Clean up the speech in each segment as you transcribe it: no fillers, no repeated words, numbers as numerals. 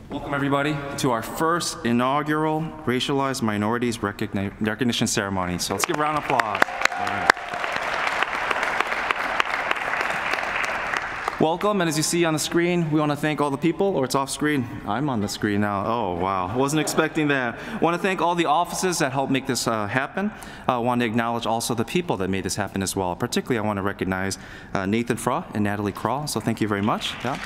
Welcome, everybody, to our first inaugural Racialized Minorities Recognition Ceremony. So let's give a round of applause. All right. Welcome, and as you see on the screen, we want to thank all the people, or it's off screen. I'm on the screen now. Oh, wow. I wasn't expecting that. I want to thank all the offices that helped make this happen. I want to acknowledge also the people that made this happen as well. Particularly, I want to recognize Nathan Fra and Natalie Kral, so thank you very much. Yeah.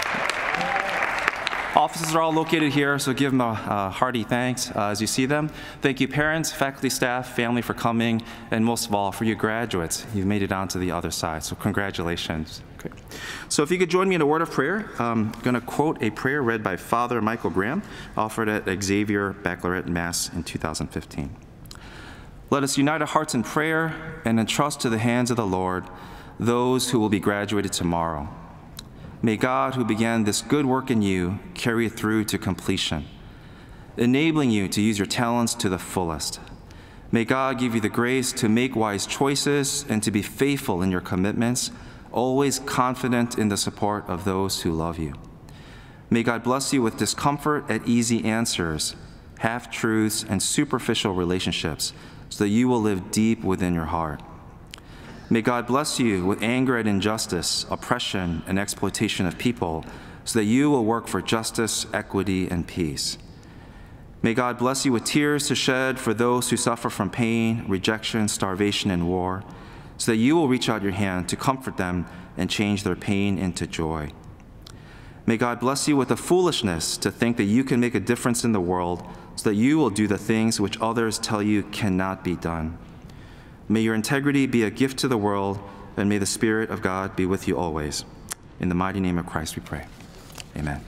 Offices are all located here, so give them a hearty thanks as you see them. Thank you, parents, faculty, staff, family for coming, and most of all, for you graduates. You've made it onto the other side, so congratulations. Okay. So if you could join me in a word of prayer, I'm going to quote a prayer read by Father Michael Graham, offered at Xavier Baccalaureate Mass in 2015. Let us unite our hearts in prayer and entrust to the hands of the Lord those who will be graduated tomorrow. May God, who began this good work in you, carry it through to completion, enabling you to use your talents to the fullest. May God give you the grace to make wise choices and to be faithful in your commitments, always confident in the support of those who love you. May God bless you with discomfort at easy answers, half-truths, and superficial relationships, so that you will live deep within your heart. May God bless you with anger at injustice, oppression, and exploitation of people, so that you will work for justice, equity, and peace. May God bless you with tears to shed for those who suffer from pain, rejection, starvation, and war, so that you will reach out your hand to comfort them and change their pain into joy. May God bless you with the foolishness to think that you can make a difference in the world, so that you will do the things which others tell you cannot be done. May your integrity be a gift to the world, and may the Spirit of God be with you always. In the mighty name of Christ we pray. Amen.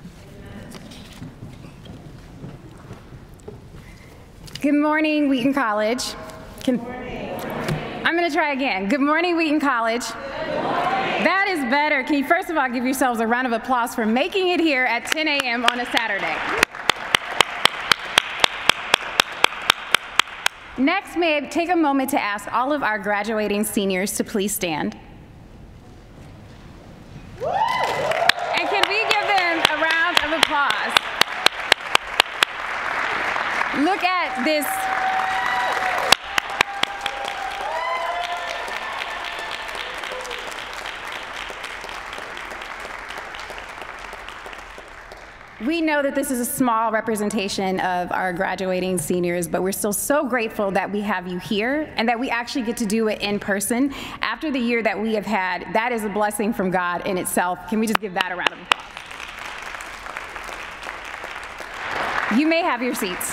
Good morning, Wheaton College. I'm going to try again. Good morning, Wheaton College. That is better. Can you first of all give yourselves a round of applause for making it here at 10 a.m. on a Saturday? Next, may I take a moment to ask all of our graduating seniors to please stand. And can we give them a round of applause? Look at this. We know that this is a small representation of our graduating seniors, but we're still so grateful that we have you here and that we actually get to do it in person. After the year that we have had, that is a blessing from God in itself. Can we just give that a round of applause? You may have your seats.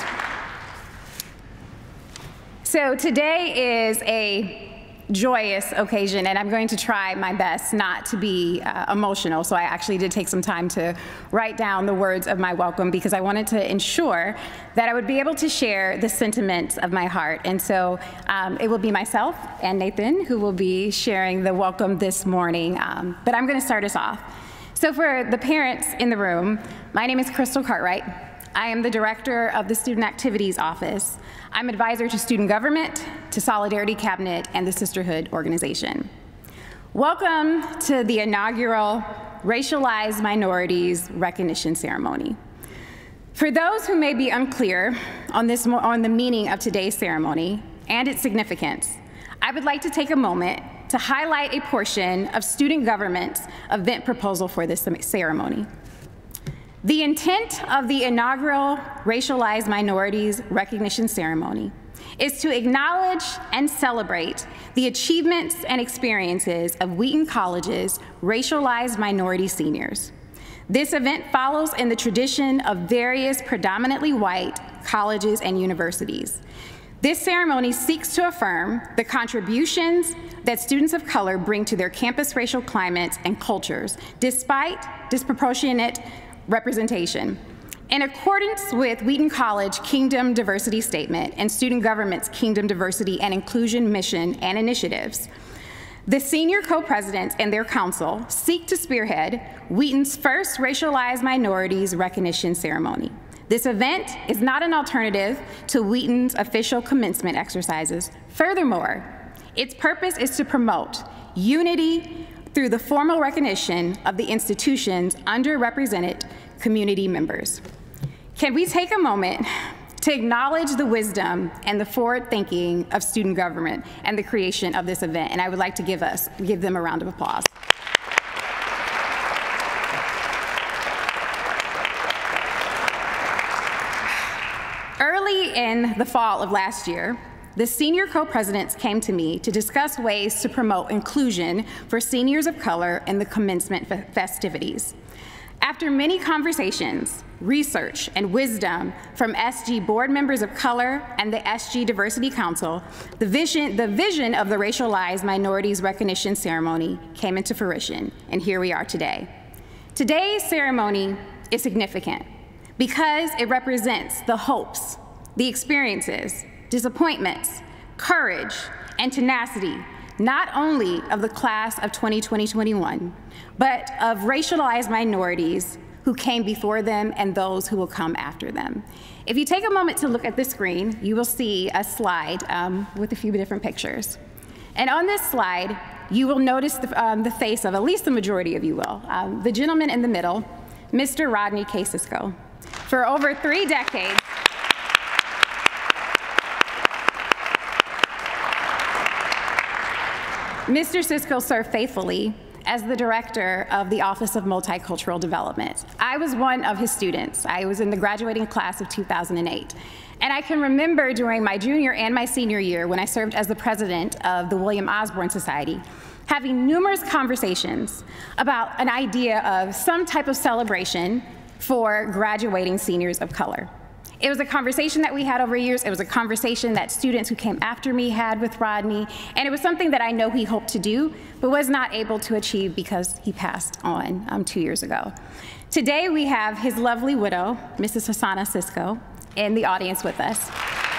So today is a joyous occasion, and I'm going to try my best not to be emotional. So I actually did take some time to write down the words of my welcome because I wanted to ensure that I would be able to share the sentiments of my heart. And so it will be myself and Nathan who will be sharing the welcome this morning, but I'm going to start us off. So for the parents in the room, my name is Crystal Cartwright. I am the director of the Student Activities Office. I'm advisor to Student Government, to Solidarity Cabinet, and the Sisterhood Organization. Welcome to the inaugural Racialized Minorities Recognition Ceremony. For those who may be unclear on the meaning of today's ceremony and its significance, I would like to take a moment to highlight a portion of Student Government's event proposal for this ceremony. The intent of the inaugural Racialized Minorities Recognition Ceremony is to acknowledge and celebrate the achievements and experiences of Wheaton College's racialized minority seniors. This event follows in the tradition of various predominantly white colleges and universities. This ceremony seeks to affirm the contributions that students of color bring to their campus racial climates and cultures, despite disproportionate representation. In accordance with Wheaton College Kingdom Diversity Statement and Student Government's Kingdom Diversity and Inclusion Mission and Initiatives, the senior co-presidents and their council seek to spearhead Wheaton's first Racialized Minorities Recognition Ceremony. This event is not an alternative to Wheaton's official commencement exercises. Furthermore, its purpose is to promote unity through the formal recognition of the institution's underrepresented community members. can we take a moment to acknowledge the wisdom and the forward thinking of student government and the creation of this event? And I would like to give them a round of applause. Early in the fall of last year, the senior co-presidents came to me to discuss ways to promote inclusion for seniors of color in the commencement festivities. After many conversations, research, and wisdom from SG board members of color and the SG Diversity Council, the vision of the Racialized Minorities Recognition Ceremony came into fruition, and here we are today. Today's ceremony is significant because it represents the hopes, the experiences, disappointments, courage, and tenacity, not only of the class of 2020-21, but of racialized minorities who came before them and those who will come after them. If you take a moment to look at the screen, you will see a slide with a few different pictures. And on this slide, you will notice the face of at least the majority of you will. The gentleman in the middle, Mr. Rodney K. Cisco. For over 3 decades, Mr. Cisco served faithfully as the director of the Office of Multicultural Development. I was one of his students. I was in the graduating class of 2008. And I can remember during my junior and my senior year when I served as the president of the William Osborne Society, having numerous conversations about an idea of some type of celebration for graduating seniors of color. It was a conversation that we had over years. It was a conversation that students who came after me had with Rodney, and it was something that I know he hoped to do, but was not able to achieve because he passed on 2 years ago. Today we have his lovely widow, Mrs. Hasana Cisco, in the audience with us.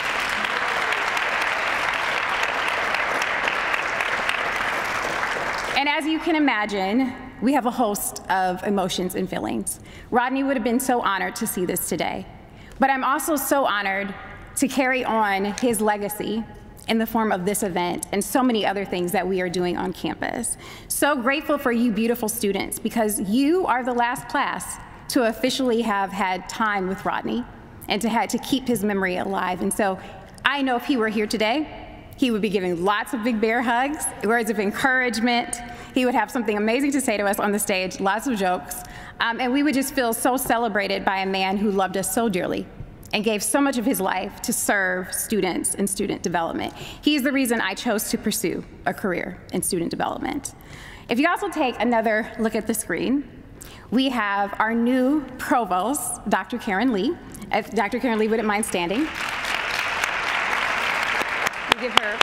And as you can imagine, we have a host of emotions and feelings. Rodney would have been so honored to see this today. But I'm also so honored to carry on his legacy in the form of this event and so many other things that we are doing on campus. So grateful for you beautiful students, because you are the last class to officially have had time with Rodney and to keep his memory alive. And so I know if he were here today, he would be giving lots of big bear hugs, words of encouragement. He would have something amazing to say to us on the stage, lots of jokes. And we would just feel so celebrated by a man who loved us so dearly and gave so much of his life to serve students and student development. He's the reason I chose to pursue a career in student development. If you also take another look at the screen, we have our new provost, Dr. Karen Lee. If Dr. Karen Lee wouldn't mind standing. Give her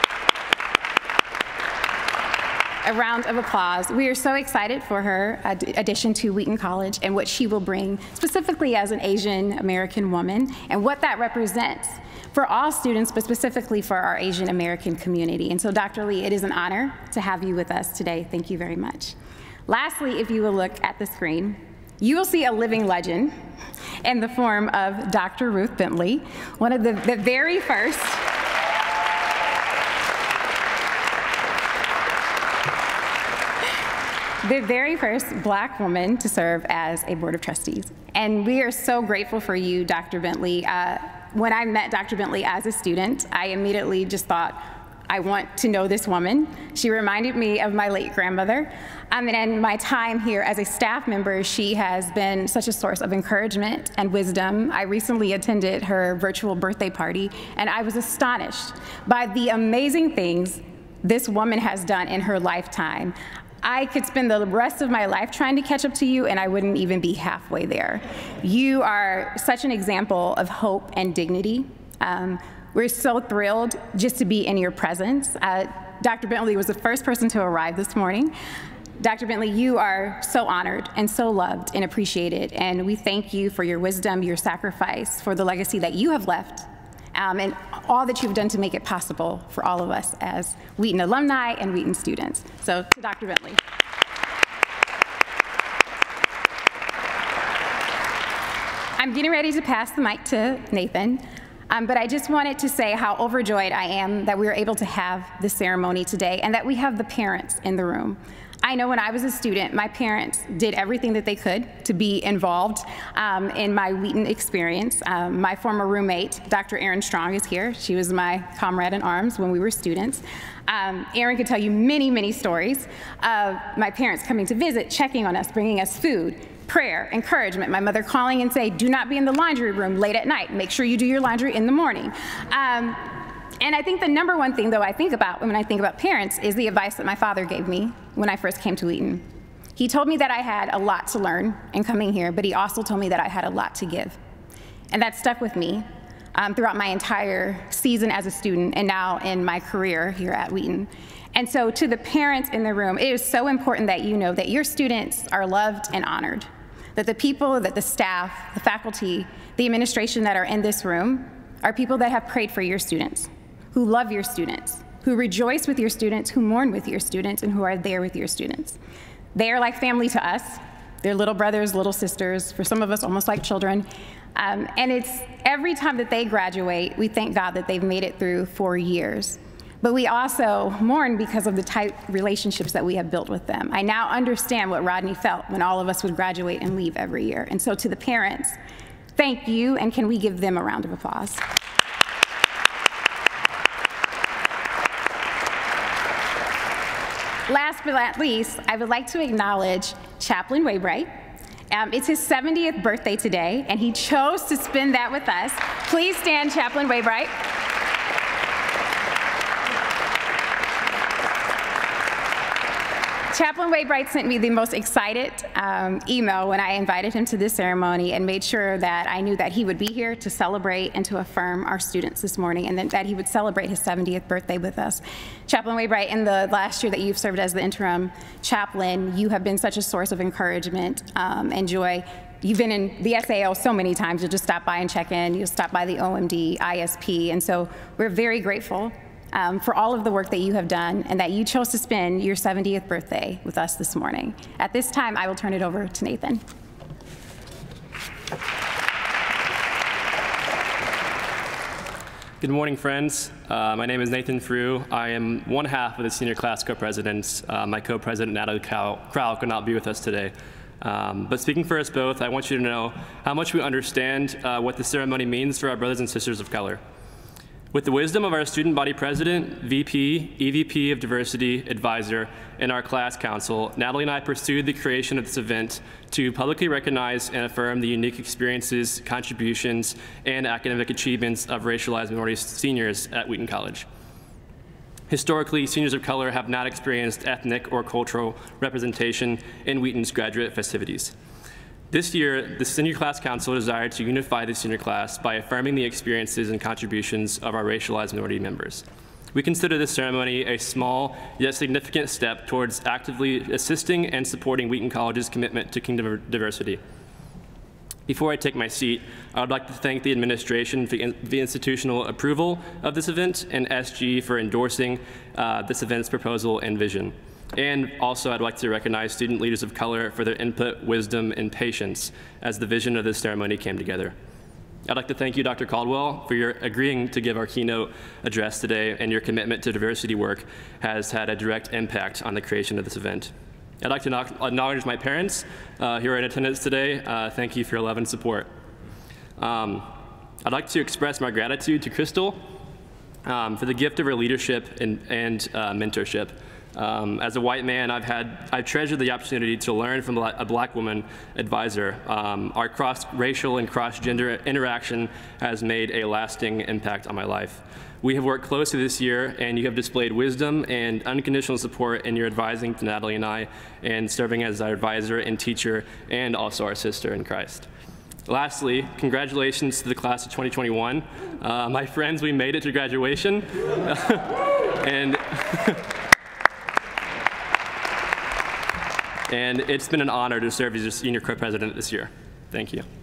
a round of applause. We are so excited for her addition to Wheaton College and what she will bring specifically as an Asian American woman and what that represents for all students, but specifically for our Asian American community. And so Dr. Lee, it is an honor to have you with us today. Thank you very much. Lastly, if you will look at the screen, you will see a living legend in the form of Dr. Ruth Bentley, one of the very first Black woman to serve as a board of trustees. And we are so grateful for you, Dr. Bentley. When I met Dr. Bentley as a student, I immediately just thought, I want to know this woman. She reminded me of my late grandmother. And in my time here as a staff member, she has been such a source of encouragement and wisdom. I recently attended her virtual birthday party, and I was astonished by the amazing things this woman has done in her lifetime. I could spend the rest of my life trying to catch up to you, and I wouldn't even be halfway there. You are such an example of hope and dignity. We're so thrilled just to be in your presence. Dr. Bentley was the first person to arrive this morning. Dr. Bentley, you are so honored and so loved and appreciated, and we thank you for your wisdom, your sacrifice, for the legacy that you have left, and all that you've done to make it possible for all of us as Wheaton alumni and Wheaton students. So to Dr. Bentley. I'm getting ready to pass the mic to Nathan, but I just wanted to say how overjoyed I am that we were able to have this ceremony today and that we have the parents in the room. I know when I was a student, my parents did everything that they could to be involved in my Wheaton experience. My former roommate, Dr. Erin Strong, is here. She was my comrade in arms when we were students. Erin could tell you many, many stories of my parents coming to visit, checking on us, bringing us food, prayer, encouragement. My mother calling and saying, do not be in the laundry room late at night. Make sure you do your laundry in the morning. And I think the number one thing, though, I think about when I think about parents is the advice that my father gave me when I first came to Wheaton. He told me that I had a lot to learn in coming here, but he also told me that I had a lot to give. And that stuck with me throughout my entire season as a student and now in my career here at Wheaton. And so to the parents in the room, it is so important that you know that your students are loved and honored, that the people, that the staff, the faculty, the administration that are in this room are people that have prayed for your students, who love your students, who rejoice with your students, who mourn with your students, and who are there with your students. They are like family to us. They're little brothers, little sisters, for some of us almost like children. And it's every time that they graduate, we thank God that they've made it through 4 years. But we also mourn because of the tight relationships that we have built with them. I now understand what Rodney felt when all of us would graduate and leave every year. And so to the parents, thank you, and can we give them a round of applause? Last but not least, I would like to acknowledge Chaplain Waybright. It's his 70th birthday today, and he chose to spend that with us. Please stand, Chaplain Waybright. Chaplain Waybright sent me the most excited email when I invited him to this ceremony and made sure that I knew that he would be here to celebrate and to affirm our students this morning, and that he would celebrate his 70th birthday with us. Chaplain Waybright, in the last year that you've served as the interim chaplain, you have been such a source of encouragement and joy. You've been in the SAO so many times. You'll just stop by and check in. You'll stop by the OMD, ISP, and so we're very grateful for all of the work that you have done and that you chose to spend your 70th birthday with us this morning. At this time, I will turn it over to Nathan. Good morning, friends. My name is Nathan Frew. I am one half of the senior class co-presidents. My co-president, Natalie Crowell, could not be with us today. But speaking for us both, I want you to know how much we understand what the ceremony means for our brothers and sisters of color. With the wisdom of our student body president, VP, EVP of diversity, advisor, and our class council, Natalie and I pursued the creation of this event to publicly recognize and affirm the unique experiences, contributions, and academic achievements of racialized minority seniors at Wheaton College. Historically, seniors of color have not experienced ethnic or cultural representation in Wheaton's graduate festivities. This year, the Senior Class Council desired to unify the senior class by affirming the experiences and contributions of our racialized minority members. We consider this ceremony a small yet significant step towards actively assisting and supporting Wheaton College's commitment to kingdom diversity. Before I take my seat, I would like to thank the administration for the institutional approval of this event and SG for endorsing this event's proposal and vision. And also, I'd like to recognize student leaders of color for their input, wisdom, and patience as the vision of this ceremony came together. I'd like to thank you, Dr. Caldwell, for your agreeing to give our keynote address today, and your commitment to diversity work has had a direct impact on the creation of this event. I'd like to acknowledge my parents who are in attendance today. Thank you for your love and support. I'd like to express my gratitude to Crystal for the gift of her leadership and mentorship. As a white man, I've treasured the opportunity to learn from a black woman advisor. Our cross-racial and cross-gender interaction has made a lasting impact on my life. We have worked closely this year, and you have displayed wisdom and unconditional support in your advising to Natalie and I, and serving as our advisor and teacher, and also our sister in Christ. Lastly, congratulations to the class of 2021. My friends, we made it to graduation. And it's been an honor to serve as your senior co-president this year. Thank you.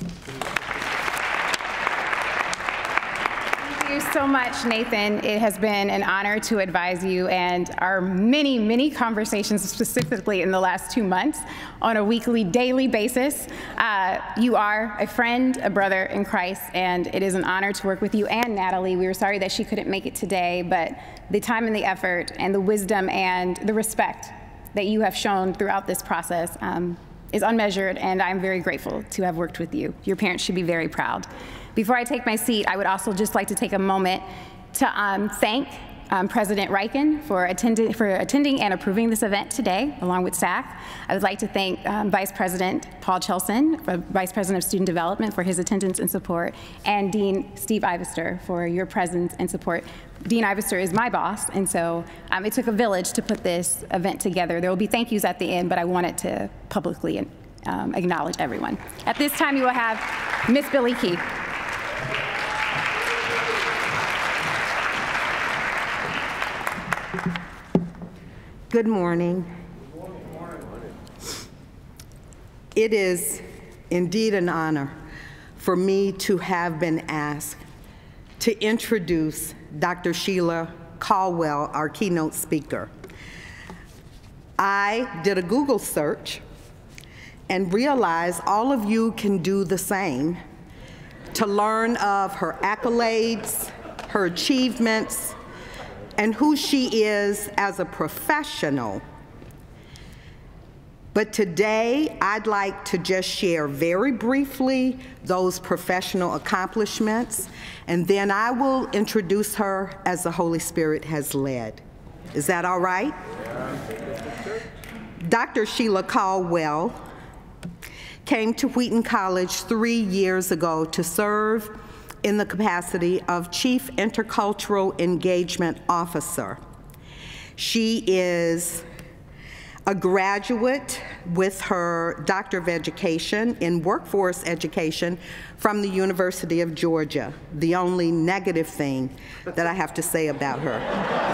Thank you so much, Nathan. It has been an honor to advise you, and our many, many conversations, specifically in the last 2 months, on a weekly, daily basis. You are a friend, a brother in Christ, and it is an honor to work with you and Natalie. We were sorry that she couldn't make it today, but the time and the effort and the wisdom and the respect that you have shown throughout this process is unmeasured, and I'm very grateful to have worked with you. Your parents should be very proud. Before I take my seat, I would also just like to take a moment to thank President Reichen for attending and approving this event today, along with staff. I would like to thank Vice President Paul Chelson, Vice President of Student Development, for his attendance and support, and Dean Steve Ivester for your presence and support. Dean Ivester is my boss, and so it took a village to put this event together. There will be thank yous at the end, but I wanted to publicly acknowledge everyone. At this time, you will have Miss Billy Key. Good morning. It is indeed an honor for me to have been asked to introduce Dr. Sheila Caldwell, our keynote speaker. I did a Google search and realized all of you can do the same to learn of her accolades, her achievements, and who she is as a professional. But today, I'd like to just share very briefly those professional accomplishments, and then I will introduce her as the Holy Spirit has led. Is that all right? Dr. Sheila Caldwell came to Wheaton College 3 years ago to serve in the capacity of Chief Intercultural Engagement Officer. She is a graduate with her Doctor of Education in Workforce Education from the University of Georgia, the only negative thing that I have to say about her.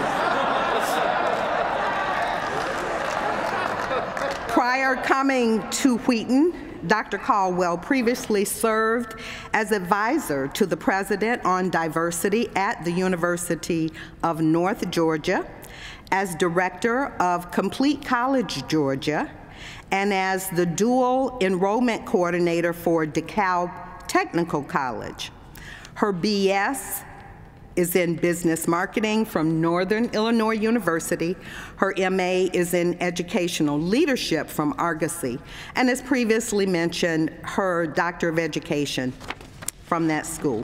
Prior coming to Wheaton, Dr. Caldwell previously served as advisor to the president on diversity at the University of North Georgia, as director of Complete College Georgia, and as the dual enrollment coordinator for DeKalb Technical College. Her BS is in business marketing from Northern Illinois University. Her MA is in educational leadership from Argosy, and as previously mentioned, her Doctor of Education from that school.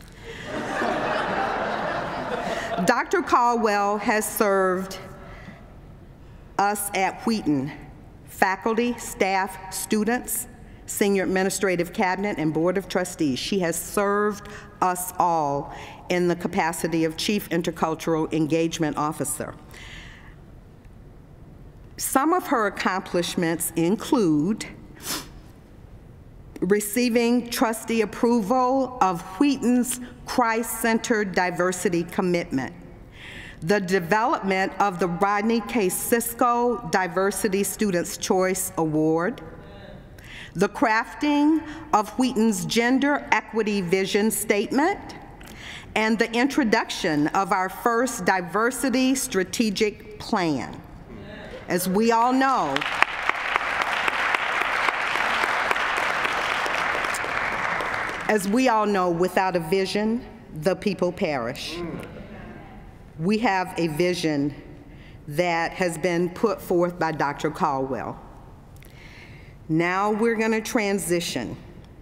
Dr. Caldwell has served us at Wheaton, faculty, staff, students, senior administrative cabinet, and board of trustees. She has served us all in the capacity of Chief Intercultural Engagement Officer. Some of her accomplishments include receiving trustee approval of Wheaton's Christ-centered diversity commitment, the development of the Rodney K. Cisco Diversity Students' Choice Award, the crafting of Wheaton's Gender Equity Vision Statement, and the introduction of our first Diversity Strategic Plan. As we all know, without a vision, the people perish. We have a vision that has been put forth by Dr. Caldwell. Now we're going to transition.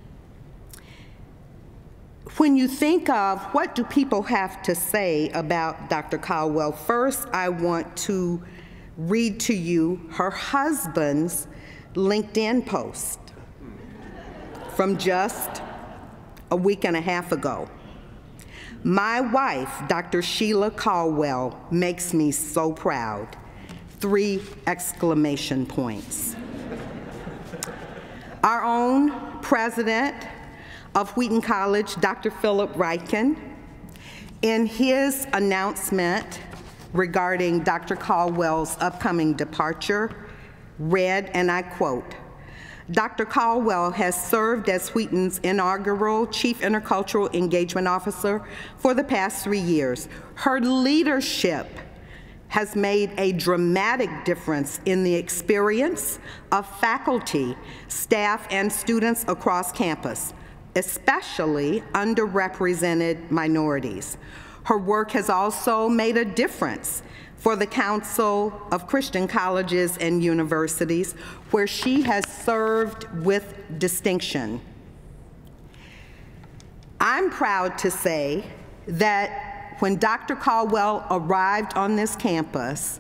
When you think of what do people have to say about Dr. Caldwell, first I want to read to you her husband's LinkedIn post from just a week and a half ago. My wife, Dr. Sheila Caldwell, makes me so proud. 3 exclamation points. Our own president of Wheaton College, Dr. Philip Reichen, in his announcement regarding Dr. Caldwell's upcoming departure, read, and I quote, Dr. Caldwell has served as Wheaton's inaugural Chief Intercultural Engagement Officer for the past 3 years. Her leadership has made a dramatic difference in the experience of faculty, staff, and students across campus, especially underrepresented minorities. Her work has also made a difference for the Council of Christian Colleges and Universities, where she has served with distinction. I'm proud to say that when Dr. Caldwell arrived on this campus,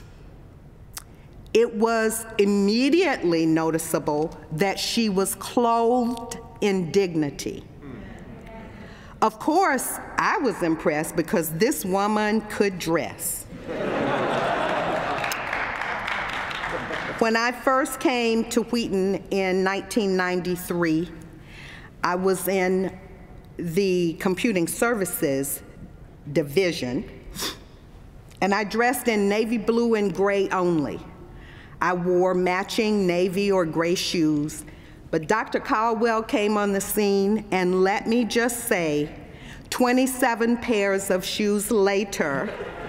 it was immediately noticeable that she was clothed in dignity. Of course, I was impressed because this woman could dress. When I first came to Wheaton in 1993, I was in the Computing Services division, and I dressed in navy blue and gray only. I wore matching navy or gray shoes, but Dr. Caldwell came on the scene, and let me just say, 27 pairs of shoes later,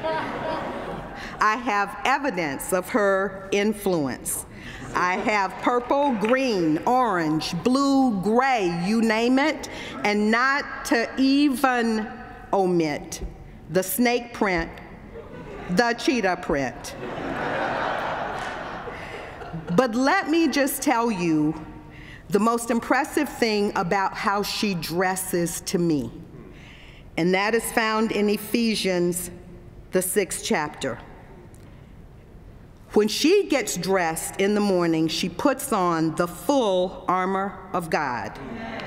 I have evidence of her influence. I have purple, green, orange, blue, gray, you name it, and not to even omit the snake print, the cheetah print. But let me just tell you the most impressive thing about how she dresses to me, and that is found in Ephesians, the 6th chapter. When she gets dressed in the morning, she puts on the full armor of God.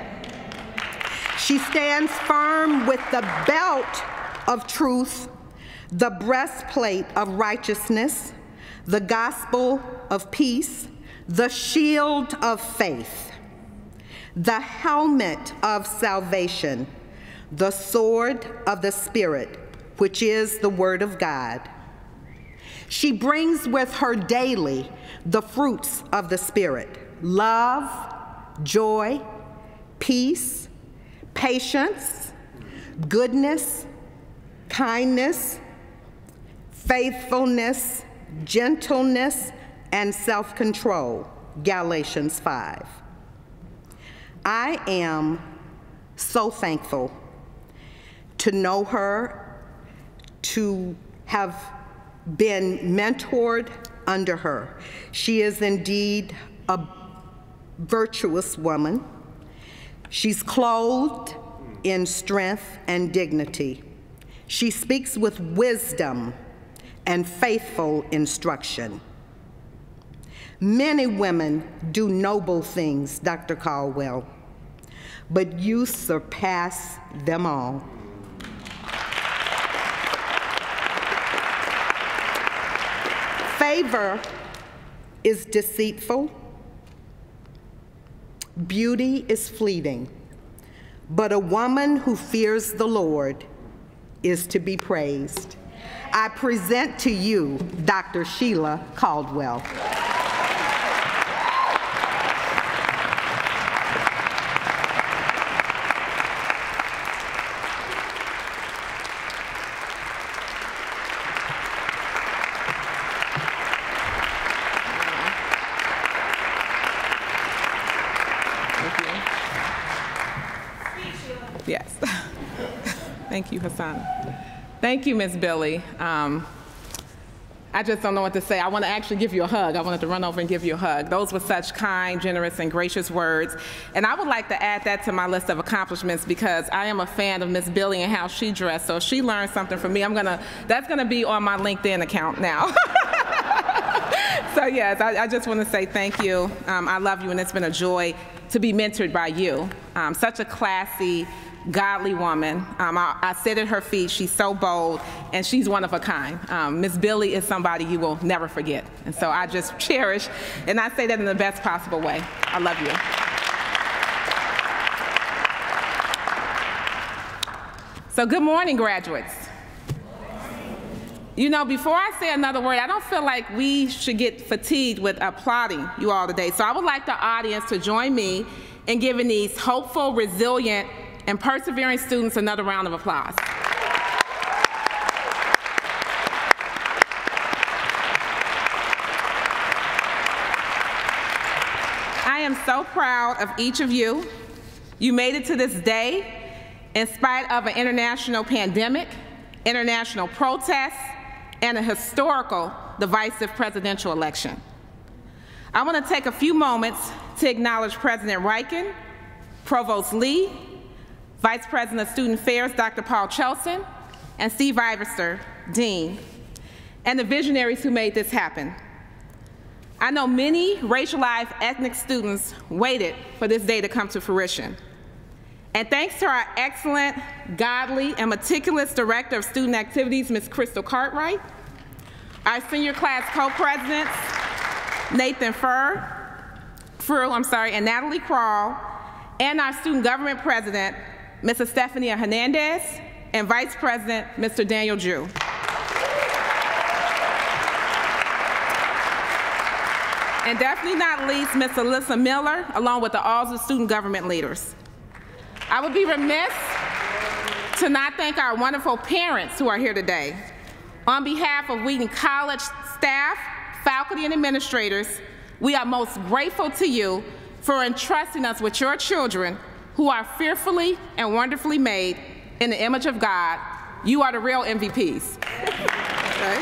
She stands firm with the belt of truth, the breastplate of righteousness, the gospel of peace, the shield of faith, the helmet of salvation, the sword of the Spirit, which is the Word of God. She brings with her daily the fruits of the Spirit: love, joy, peace, patience, goodness, kindness, faithfulness, gentleness, and self-control, Galatians 5. I am so thankful to know her, to have been mentored under her. She is indeed a virtuous woman. She's clothed in strength and dignity. She speaks with wisdom and faithful instruction. Many women do noble things, Dr. Caldwell, but you surpass them all. Favor is deceitful, beauty is fleeting, but a woman who fears the Lord is to be praised. I present to you Dr. Sheila Caldwell. Yes. Thank you, Hassan. Thank you, Ms. Billy. I just don't know what to say. I want to actually give you a hug. I wanted to run over and give you a hug. Those were such kind, generous, and gracious words. And I would like to add that to my list of accomplishments because I am a fan of Ms. Billy and how she dressed. So if she learned something from me, that's gonna be on my LinkedIn account now. So yes, I just want to say thank you. I love you, and it's been a joy to be mentored by you. Such a classy, godly woman. I sit at her feet. She's so bold, and she's one of a kind. Ms. Billy is somebody you will never forget. And so I just cherish, and I say that in the best possible way. I love you. So good morning, graduates. You know, before I say another word, I don't feel like we should get fatigued with applauding you all today. So I would like the audience to join me in giving these hopeful, resilient, and persevering students another round of applause. I am so proud of each of you. You made it to this day in spite of an international pandemic, international protests, and a historical, divisive presidential election. I want to take a few moments to acknowledge President Riken, Provost Lee, Vice President of Student Affairs, Dr. Paul Chelson, and Steve Ivester, Dean, and the visionaries who made this happen. I know many racialized ethnic students waited for this day to come to fruition. And thanks to our excellent, godly, and meticulous Director of Student Activities, Ms. Crystal Cartwright, our senior class co-presidents, Nathan Frew, and Natalie Krall, and our student government president, Mrs. Stefania Hernandez, and Vice President, Mr. Daniel Drew. And definitely not least, Ms. Alyssa Miller, along with all the student government leaders. I would be remiss to not thank our wonderful parents who are here today. On behalf of Wheaton College staff, faculty, and administrators, we are most grateful to you for entrusting us with your children who are fearfully and wonderfully made in the image of God. You are the real MVPs. Okay?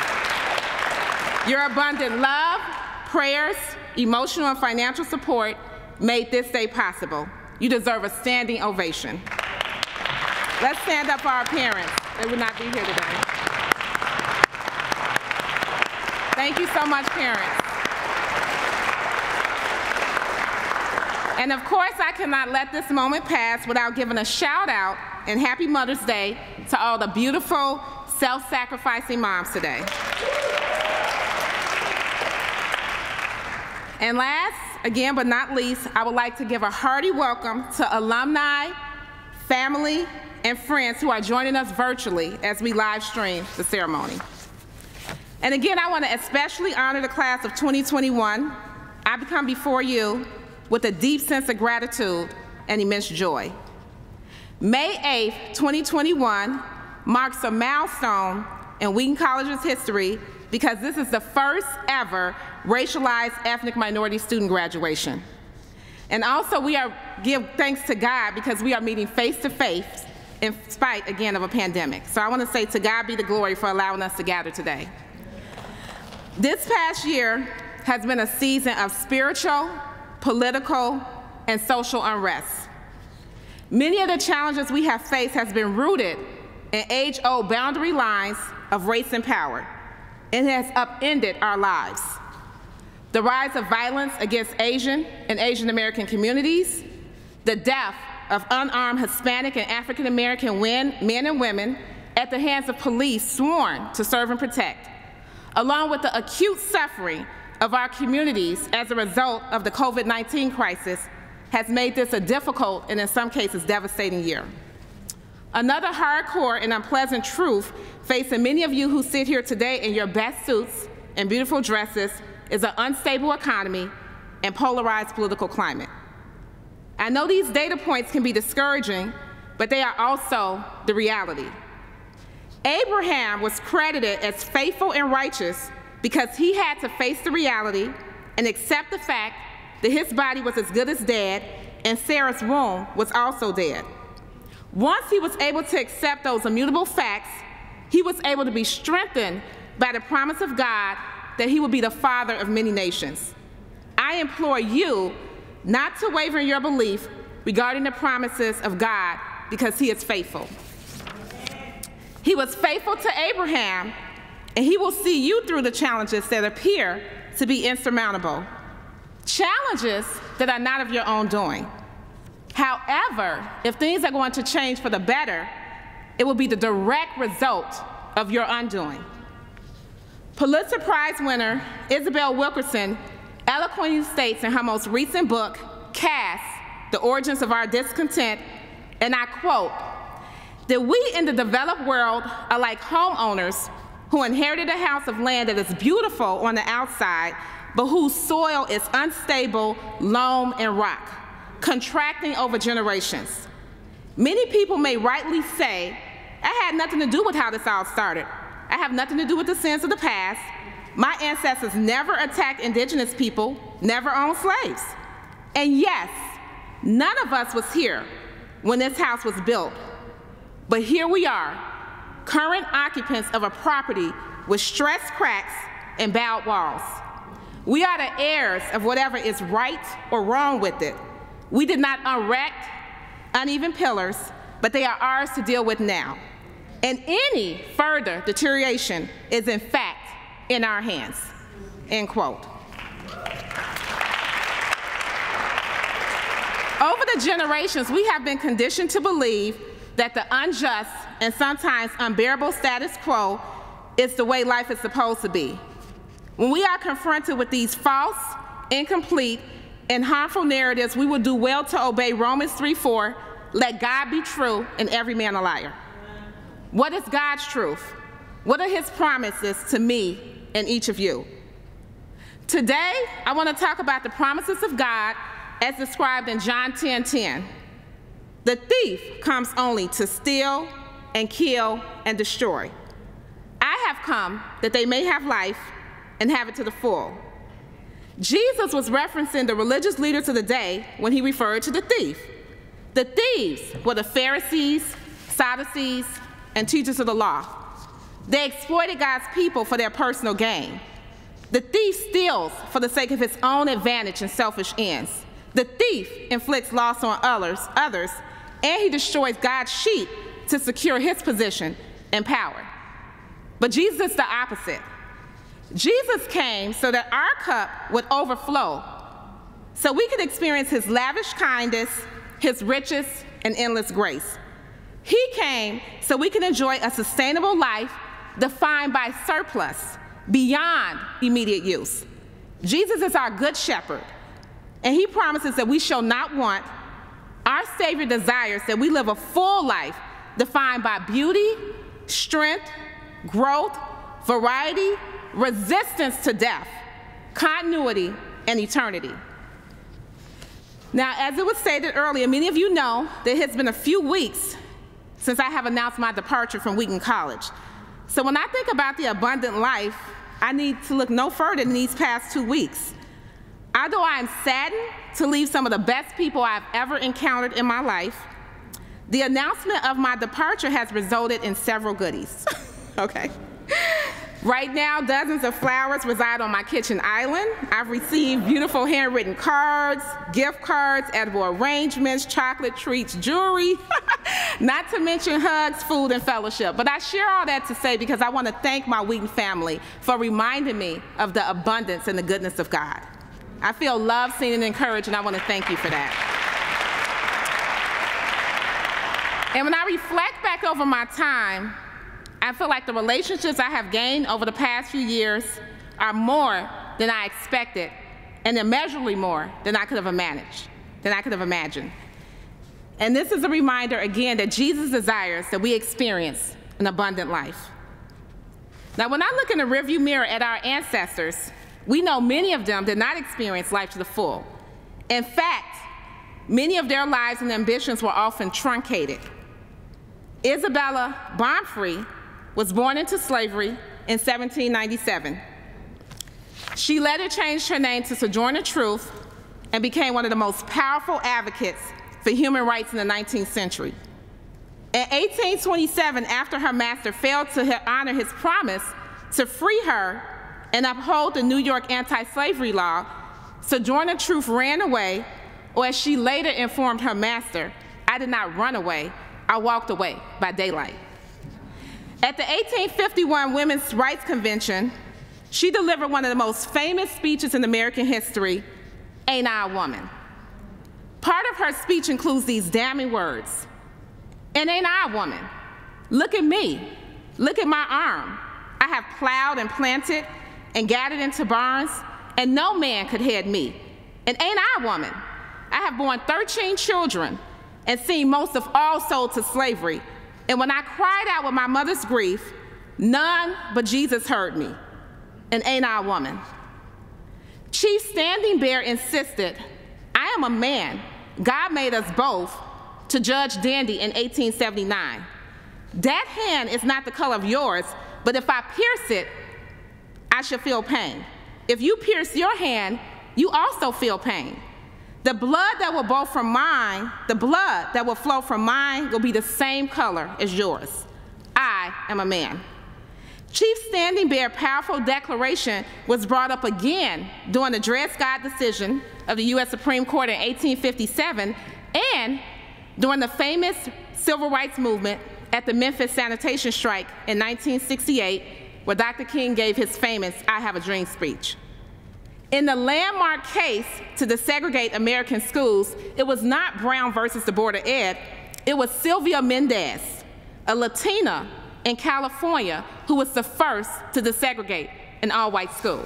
Your abundant love, prayers, emotional and financial support made this day possible. You deserve a standing ovation. Let's stand up for our parents. They would not be here today. Thank you so much, parents. And of course, I cannot let this moment pass without giving a shout out and happy Mother's Day to all the beautiful, self-sacrificing moms today. And last, again but not least, I would like to give a hearty welcome to alumni, family, and friends who are joining us virtually as we live stream the ceremony. And again, I want to especially honor the class of 2021. I come before you with a deep sense of gratitude and immense joy. May 8th, 2021 marks a milestone in Wheaton College's history because this is the first ever racialized ethnic minority student graduation. And also we give thanks to God because we are meeting face to face in spite, again, of a pandemic. So I want to say to God be the glory for allowing us to gather today. This past year has been a season of spiritual, political, and social unrest. Many of the challenges we have faced has been rooted in age-old boundary lines of race and power. It has upended our lives. The rise of violence against Asian and Asian American communities, the death of unarmed Hispanic and African American men and women at the hands of police sworn to serve and protect, along with the acute suffering of our communities as a result of the COVID-19 crisis, has made this a difficult and in some cases devastating year. Another hardcore and unpleasant truth facing many of you who sit here today in your best suits and beautiful dresses is an unstable economy and polarized political climate. I know these data points can be discouraging, but they are also the reality. Abraham was credited as faithful and righteous because he had to face the reality and accept the fact that his body was as good as dead and Sarah's womb was also dead. Once he was able to accept those immutable facts, he was able to be strengthened by the promise of God that he would be the father of many nations. I implore you not to waver in your belief regarding the promises of God because he is faithful. He was faithful to Abraham, and he will see you through the challenges that appear to be insurmountable. Challenges that are not of your own doing. However, if things are going to change for the better, it will be the direct result of your undoing. Pulitzer Prize winner Isabel Wilkerson eloquently states in her most recent book, Caste, The Origins of Our Discontent, and I quote, that we in the developed world are like homeowners who inherited a house of land that is beautiful on the outside, but whose soil is unstable, loam, and rock, contracting over generations. Many people may rightly say, I had nothing to do with how this all started. I have nothing to do with the sins of the past. My ancestors never attacked indigenous people, never owned slaves. And yes, none of us was here when this house was built. But here we are, current occupants of a property with stressed cracks and bowed walls. We are the heirs of whatever is right or wrong with it. We did not erect uneven pillars, but they are ours to deal with now. And any further deterioration is in fact in our hands, end quote. Over the generations, we have been conditioned to believe that the unjust and sometimes unbearable status quo is the way life is supposed to be. When we are confronted with these false, incomplete, and harmful narratives, we will do well to obey Romans 3:4, let God be true and every man a liar. What is God's truth? What are his promises to me and each of you? Today, I want to talk about the promises of God as described in John 10:10. The thief comes only to steal and kill and destroy. I have come that they may have life and have it to the full. Jesus was referencing the religious leaders of the day when he referred to the thief. The thieves were the Pharisees, Sadducees, and teachers of the law. They exploited God's people for their personal gain. The thief steals for the sake of his own advantage and selfish ends. The thief inflicts loss on others, and he destroys God's sheep to secure his position and power. But Jesus is the opposite. Jesus came so that our cup would overflow, so we could experience his lavish kindness, his riches, and endless grace. He came so we can enjoy a sustainable life defined by surplus, beyond immediate use. Jesus is our good shepherd, and he promises that we shall not want. Our Savior desires that we live a full life defined by beauty, strength, growth, variety, resistance to death, continuity, and eternity. Now, as it was stated earlier, many of you know that it has been a few weeks since I have announced my departure from Wheaton College. So when I think about the abundant life, I need to look no further than these past 2 weeks. Although I am saddened to leave some of the best people I've ever encountered in my life, the announcement of my departure has resulted in several goodies. Okay. Right now, dozens of flowers reside on my kitchen island. I've received beautiful handwritten cards, gift cards, edible arrangements, chocolate treats, jewelry, not to mention hugs, food, and fellowship. But I share all that to say because I want to thank my Wheaton family for reminding me of the abundance and the goodness of God. I feel loved, seen, and encouraged, and I want to thank you for that. And when I reflect back over my time, I feel like the relationships I have gained over the past few years are more than I expected and immeasurably more than I could have imagined. And this is a reminder, again, that Jesus desires that we experience an abundant life. Now, when I look in the rearview mirror at our ancestors, we know many of them did not experience life to the full. In fact, many of their lives and ambitions were often truncated. Isabella Baumfree was born into slavery in 1797. She later changed her name to Sojourner Truth and became one of the most powerful advocates for human rights in the 19th century. In 1827, after her master failed to honor his promise to free her and uphold the New York anti-slavery law, Sojourner Truth ran away, or as she later informed her master, "I did not run away, I walked away by daylight." At the 1851 Women's Rights Convention, she delivered one of the most famous speeches in American history, "Ain't I a Woman?" Part of her speech includes these damning words, "And ain't I a woman? Look at me, look at my arm. I have plowed and planted and gathered into barns, and no man could head me. And ain't I a woman? I have borne 13 children and seen most of all sold to slavery. And when I cried out with my mother's grief, none but Jesus heard me. And ain't I a woman?" Chief Standing Bear insisted, "I am a man. God made us both," to Judge Dandy in 1879. "That hand is not the color of yours, but if I pierce it, I shall feel pain. If you pierce your hand, you also feel pain. The blood that will flow from mine will be the same color as yours. I am a man." Chief Standing Bear's powerful declaration was brought up again during the Dred Scott decision of the U.S. Supreme Court in 1857 and during the famous Civil Rights Movement at the Memphis sanitation strike in 1968, where Dr. King gave his famous "I Have a Dream" speech. In the landmark case to desegregate American schools, it was not Brown versus the Board of Ed, it was Sylvia Mendez, a Latina in California, who was the first to desegregate an all-white school.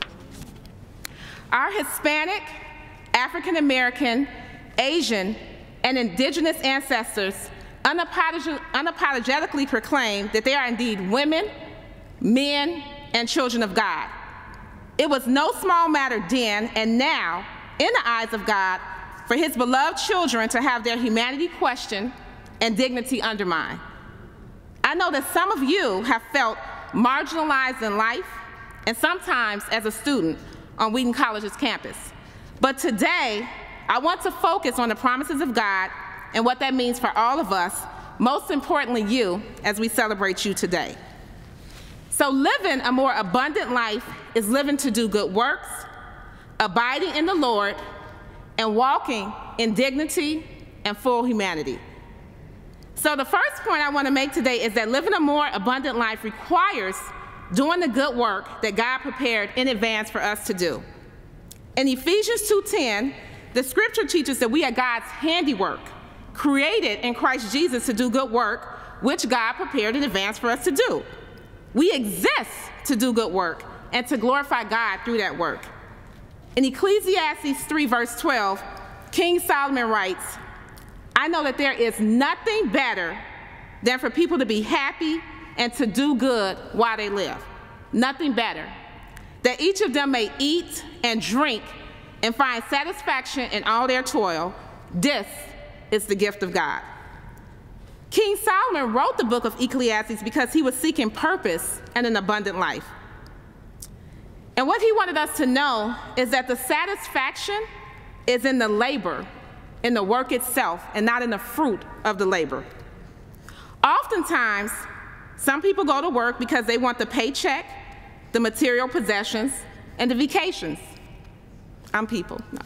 Our Hispanic, African American, Asian, and indigenous ancestors unapologetically proclaim that they are indeed women, men, and children of God. It was no small matter then and now, in the eyes of God, for his beloved children to have their humanity questioned and dignity undermined. I know that some of you have felt marginalized in life and sometimes as a student on Wheaton College's campus. But today, I want to focus on the promises of God and what that means for all of us, most importantly you, as we celebrate you today. So living a more abundant life is living to do good works, abiding in the Lord, and walking in dignity and full humanity. So the first point I want to make today is that living a more abundant life requires doing the good work that God prepared in advance for us to do. In Ephesians 2:10, the scripture teaches that we are God's handiwork, created in Christ Jesus to do good work, which God prepared in advance for us to do. We exist to do good work and to glorify God through that work. In Ecclesiastes 3, verse 12, King Solomon writes, "I know that there is nothing better than for people to be happy and to do good while they live." Nothing better. That each of them may eat and drink and find satisfaction in all their toil. This is the gift of God. King Solomon wrote the book of Ecclesiastes because he was seeking purpose and an abundant life. And what he wanted us to know is that the satisfaction is in the labor, in the work itself, and not in the fruit of the labor. Oftentimes, some people go to work because they want the paycheck, the material possessions, and the vacations. I'm people. No.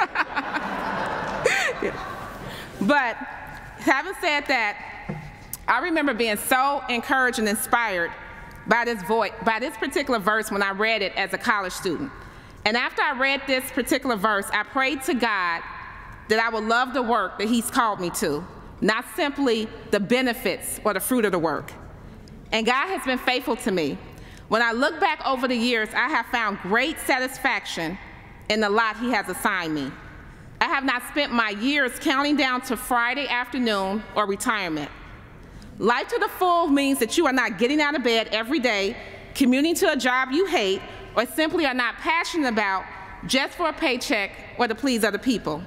Yeah. But having said that, I remember being so encouraged and inspired by this particular verse when I read it as a college student. And after I read this particular verse, I prayed to God that I would love the work that he's called me to, not simply the benefits or the fruit of the work. And God has been faithful to me. When I look back over the years, I have found great satisfaction in the lot he has assigned me. I have not spent my years counting down to Friday afternoon or retirement. Life to the full means that you are not getting out of bed every day, commuting to a job you hate, or simply are not passionate about just for a paycheck or to please other people.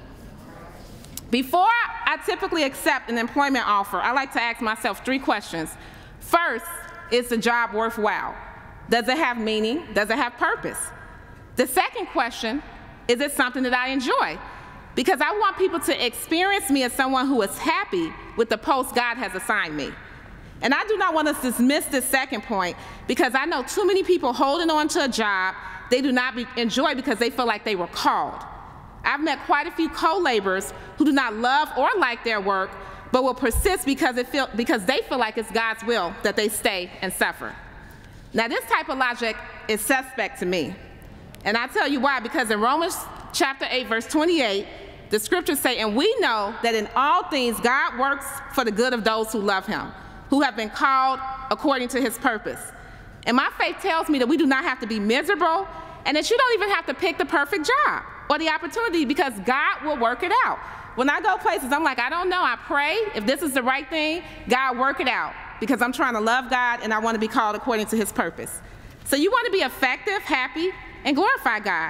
Before I typically accept an employment offer, I like to ask myself 3 questions. First, is the job worthwhile? Does it have meaning? Does it have purpose? The second question, is it something that I enjoy? Because I want people to experience me as someone who is happy with the post God has assigned me. And I do not want to dismiss this second point, because I know too many people holding on to a job they do not enjoy because they feel like they were called. I've met quite a few co-laborers who do not love or like their work, but will persist because they feel like it's God's will that they stay and suffer. Now, this type of logic is suspect to me. And I tell you why, because in Romans chapter 8, verse 28, the scriptures say, "And we know that in all things God works for the good of those who love him, who have been called according to his purpose." And my faith tells me that we do not have to be miserable, and that you don't even have to pick the perfect job or the opportunity, because God will work it out. When I go places, I'm like, I don't know, I pray, if this is the right thing, God work it out, because I'm trying to love God and I want to be called according to his purpose. So you want to be effective, happy, and glorify God.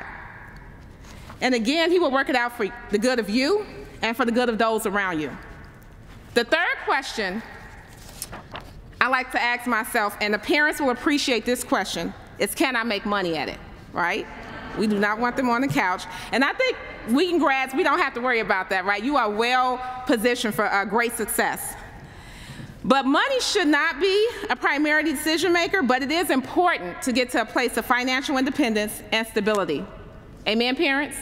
And again, he will work it out for the good of you and for the good of those around you. The third question I like to ask myself, and the parents will appreciate this question, is can I make money at it, right? We do not want them on the couch. And I think Wheaton grads, we don't have to worry about that, right? You are well positioned for great success. But money should not be a primary decision maker, but it is important to get to a place of financial independence and stability. Amen, parents?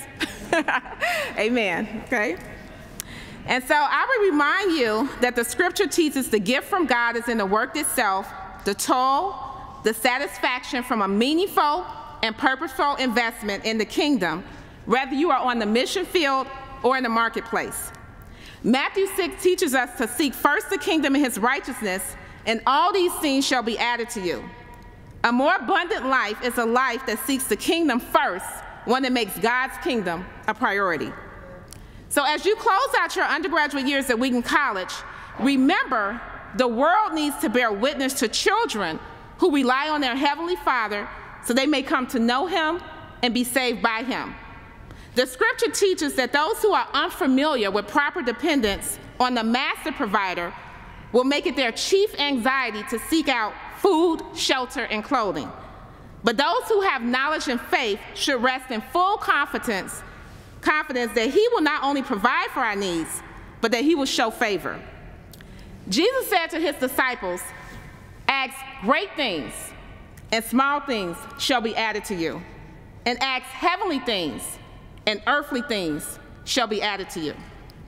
Amen, okay? And so I would remind you that the scripture teaches the gift from God is in the work itself, the toil, the satisfaction from a meaningful and purposeful investment in the kingdom, whether you are on the mission field or in the marketplace. Matthew 6 teaches us to seek first the kingdom and his righteousness, and all these things shall be added to you. A more abundant life is a life that seeks the kingdom first, one that makes God's kingdom a priority. So as you close out your undergraduate years at Wheaton College, remember the world needs to bear witness to children who rely on their Heavenly Father so they may come to know him and be saved by him. The scripture teaches that those who are unfamiliar with proper dependence on the master provider will make it their chief anxiety to seek out food, shelter, and clothing. But those who have knowledge and faith should rest in full confidence that he will not only provide for our needs, but that he will show favor. Jesus said to his disciples, "Ask great things, and small things shall be added to you. And ask heavenly things, and earthly things shall be added to you."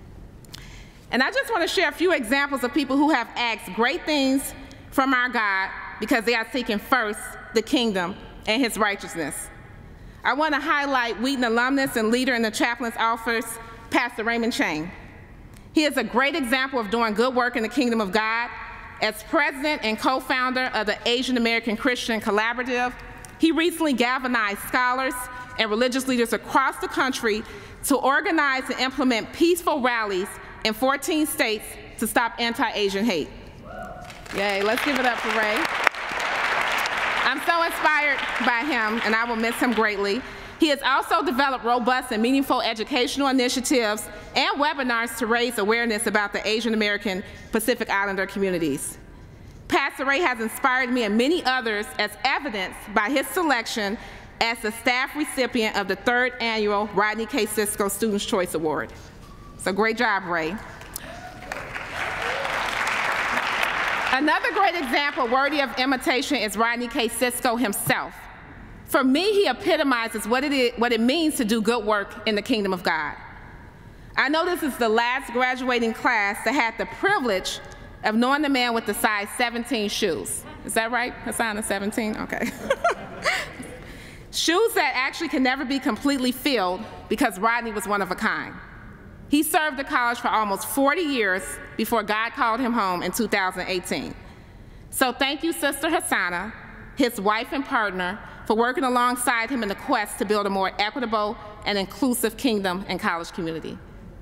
And I just want to share a few examples of people who have asked great things from our God because they are seeking first the kingdom and his righteousness. I want to highlight Wheaton alumnus and leader in the chaplain's office, Pastor Raymond Chang. He is a great example of doing good work in the kingdom of God. As president and co-founder of the Asian American Christian Collaborative, he recently galvanized scholars and religious leaders across the country to organize and implement peaceful rallies in 14 states to stop anti-Asian hate. Yay, let's give it up for Ray. I'm so inspired by him, and I will miss him greatly. He has also developed robust and meaningful educational initiatives and webinars to raise awareness about the Asian American Pacific Islander communities. Pastor Ray has inspired me and many others, as evidenced by his selection as the staff recipient of the 3rd annual Rodney K. Cisco Students' Choice Award. So great job, Ray. Another great example worthy of imitation is Rodney K. Cisco himself. For me, he epitomizes what it means to do good work in the kingdom of God. I know this is the last graduating class that had the privilege of knowing the man with the size 17 shoes. Is that right, Hassan, 17? Okay. Shoes that actually can never be completely filled because Rodney was one of a kind. He served the college for almost 40 years before God called him home in 2018. So thank you, Sister Hassana, his wife and partner, for working alongside him in the quest to build a more equitable and inclusive kingdom and college community.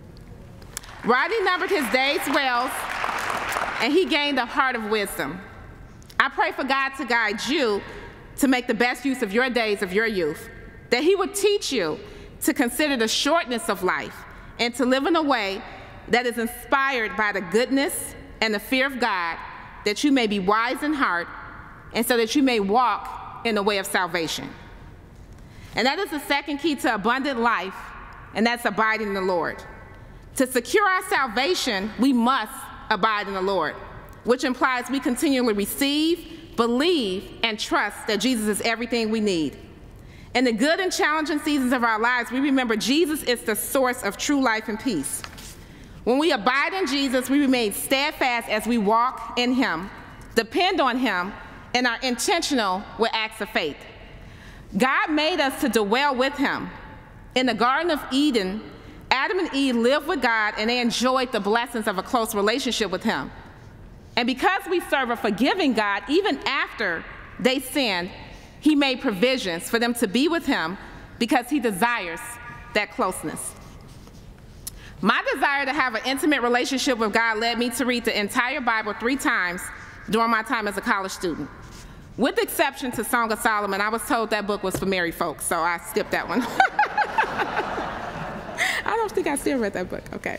Rodney numbered his days well, and he gained a heart of wisdom. I pray for God to guide you to make the best use of your days of your youth, that he would teach you to consider the shortness of life and to live in a way that is inspired by the goodness and the fear of God, that you may be wise in heart, and so that you may walk in the way of salvation. And that is the second key to abundant life, and that's abiding in the Lord. To secure our salvation, we must abide in the Lord, which implies we continually receive, believe, and trust that Jesus is everything we need. In the good and challenging seasons of our lives, we remember Jesus is the source of true life and peace. When we abide in Jesus, we remain steadfast as we walk in him, depend on him, and are intentional with acts of faith. God made us to dwell with him. In the Garden of Eden, Adam and Eve lived with God, and they enjoyed the blessings of a close relationship with him. And because we serve a forgiving God, even after they sinned, he made provisions for them to be with him because he desires that closeness. My desire to have an intimate relationship with God led me to read the entire Bible 3 times during my time as a college student. With the exception to Song of Solomon, I was told that book was for married folks, so I skipped that one. I don't think I still read that book, okay.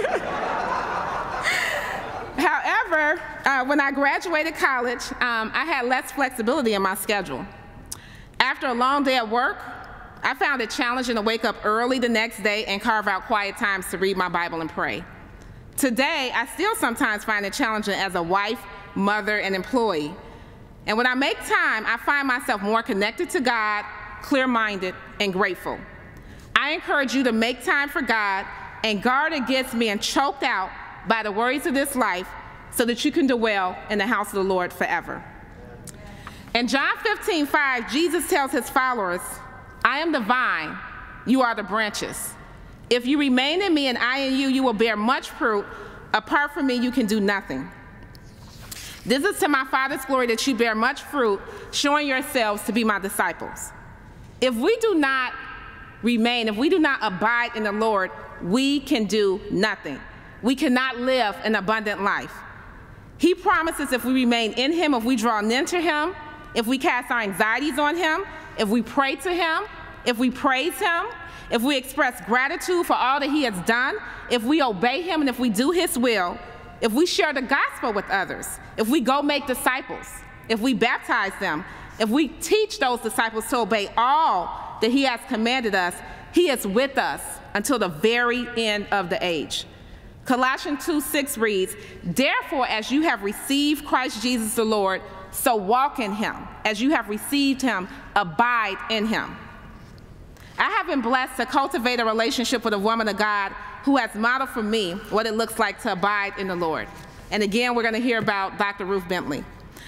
However, when I graduated college, I had less flexibility in my schedule. After a long day at work, I found it challenging to wake up early the next day and carve out quiet times to read my Bible and pray. Today, I still sometimes find it challenging as a wife, mother, and employee. And when I make time, I find myself more connected to God, clear-minded, and grateful. I encourage you to make time for God and guard against being choked out by the worries of this life so that you can dwell in the house of the Lord forever. In John 15:5, Jesus tells his followers, I am the vine, you are the branches. If you remain in me and I in you, you will bear much fruit. Apart from me, you can do nothing. This is to my Father's glory that you bear much fruit, showing yourselves to be my disciples. If we do not remain, if we do not abide in the Lord, we can do nothing. We cannot live an abundant life. He promises if we remain in him, if we draw near to him, if we cast our anxieties on him, if we pray to him, if we praise him, if we express gratitude for all that he has done, if we obey him and if we do his will, if we share the gospel with others, if we go make disciples, if we baptize them, if we teach those disciples to obey all that he has commanded us, he is with us until the very end of the age. Colossians 2:6 reads, therefore, as you have received Christ Jesus the Lord, so walk in him. As you have received him, abide in him. I have been blessed to cultivate a relationship with a woman of God who has modeled for me what it looks like to abide in the Lord. And again, we're going to hear about Dr. Ruth Bentley,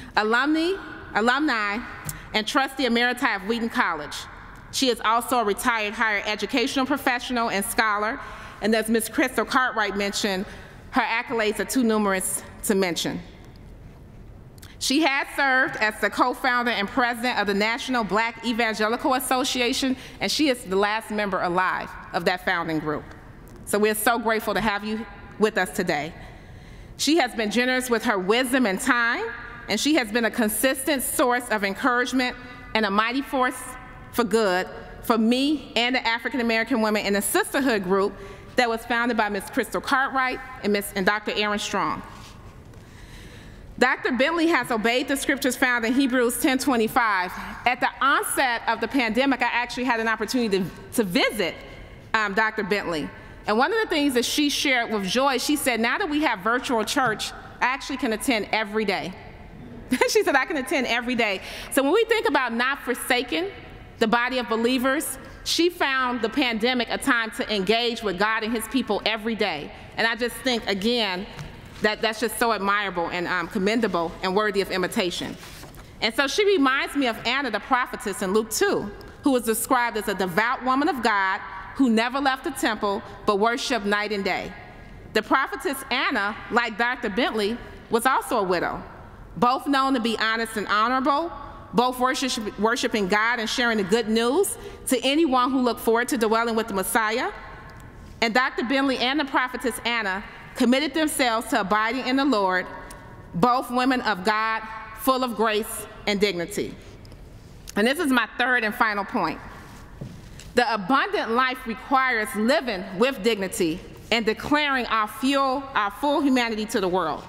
alumni and trustee emeriti of Wheaton College. She is also a retired higher educational professional and scholar, and as Ms. Crystal Cartwright mentioned, her accolades are too numerous to mention. She has served as the co-founder and president of the National Black Evangelical Association, and she is the last member alive of that founding group. So we're so grateful to have you with us today. She has been generous with her wisdom and time, and she has been a consistent source of encouragement and a mighty force for good for me and the African American women in the sisterhood group that was founded by Ms. Crystal Cartwright and Dr. Aaron Strong. Dr. Bentley has obeyed the scriptures found in Hebrews 10:25. At the onset of the pandemic, I actually had an opportunity to visit Dr. Bentley. And one of the things that she shared with joy, she said, now that we have virtual church, I actually can attend every day. She said, I can attend every day. So when we think about not forsaking the body of believers, she found the pandemic a time to engage with God and his people every day. And I just think, again, that's just so admirable and commendable and worthy of imitation. And so she reminds me of Anna the prophetess in Luke 2, who was described as a devout woman of God who never left the temple but worshiped night and day. The prophetess Anna, like Dr. Bentley, was also a widow, both known to be honest and honorable, both worshiping God and sharing the good news to anyone who looked forward to dwelling with the Messiah. And Dr. Bentley and the prophetess Anna committed themselves to abiding in the Lord, both women of God, full of grace and dignity. And this is my third and final point. The abundant life requires living with dignity and declaring our full humanity to the world.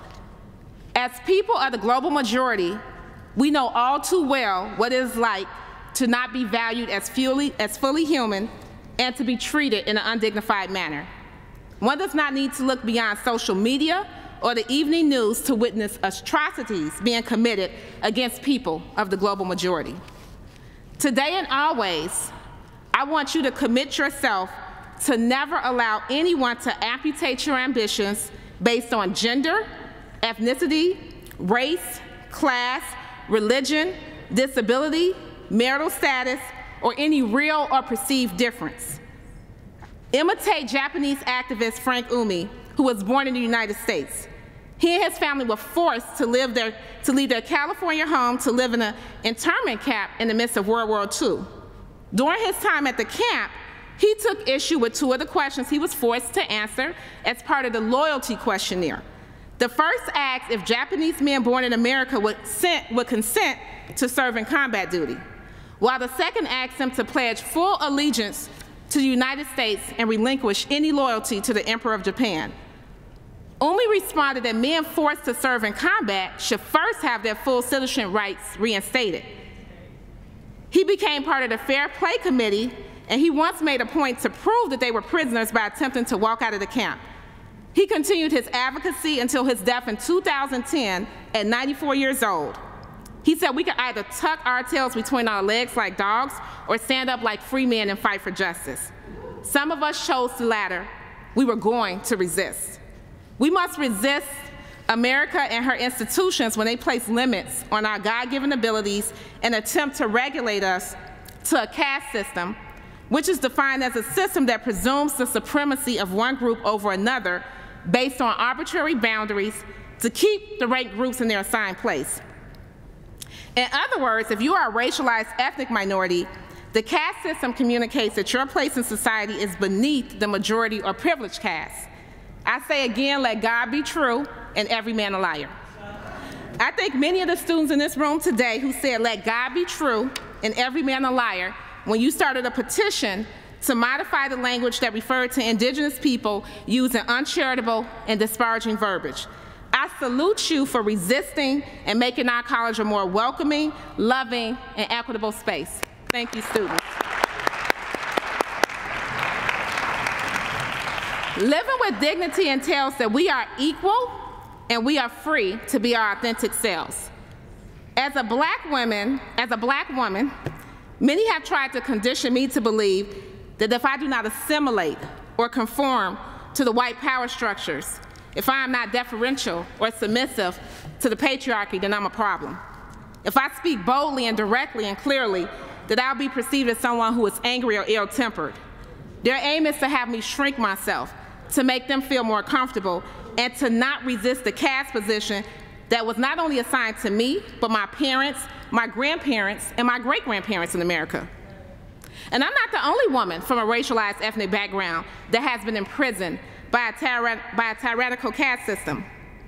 As people of the global majority, we know all too well what it is like to not be valued as fully human and to be treated in an undignified manner. One does not need to look beyond social media or the evening news to witness atrocities being committed against people of the global majority. Today and always, I want you to commit yourself to never allow anyone to amputate your ambitions based on gender, ethnicity, race, class, religion, disability, marital status, or any real or perceived difference. Imitate Japanese activist Frank Umi, who was born in the United States. He and his family were forced to leave their California home to live in an internment camp in the midst of World War II. During his time at the camp, he took issue with two of the questions he was forced to answer as part of the loyalty questionnaire. The first asked if Japanese men born in America would consent to serve in combat duty, while the second asked him to pledge full allegiance to the United States and relinquish any loyalty to the Emperor of Japan. Umi responded that men forced to serve in combat should first have their full citizenship rights reinstated. He became part of the Fair Play Committee, and he once made a point to prove that they were prisoners by attempting to walk out of the camp. He continued his advocacy until his death in 2010 at 94 years old. He said we could either tuck our tails between our legs like dogs or stand up like free men and fight for justice. Some of us chose the latter. We were going to resist. We must resist America and her institutions when they place limits on our God-given abilities and attempt to regulate us to a caste system, which is defined as a system that presumes the supremacy of one group over another based on arbitrary boundaries to keep the ranked groups in their assigned place. In other words, if you are a racialized ethnic minority, the caste system communicates that your place in society is beneath the majority or privileged caste. I say again, let God be true and every man a liar. I think many of the students in this room today who said, let God be true and every man a liar, when you started a petition to modify the language that referred to indigenous people using uncharitable and disparaging verbiage. I salute you for resisting and making our college a more welcoming, loving, and equitable space. Thank you, students. Living with dignity entails that we are equal and we are free to be our authentic selves. As a black woman, many have tried to condition me to believe that if I do not assimilate or conform to the white power structures, if I am not deferential or submissive to the patriarchy, then I'm a problem. If I speak boldly and directly and clearly, that I'll be perceived as someone who is angry or ill-tempered. Their aim is to have me shrink myself, to make them feel more comfortable, and to not resist the caste position that was not only assigned to me, but my parents, my grandparents, and my great-grandparents in America. And I'm not the only woman from a racialized ethnic background that has been imprisoned by a tyrannical caste system.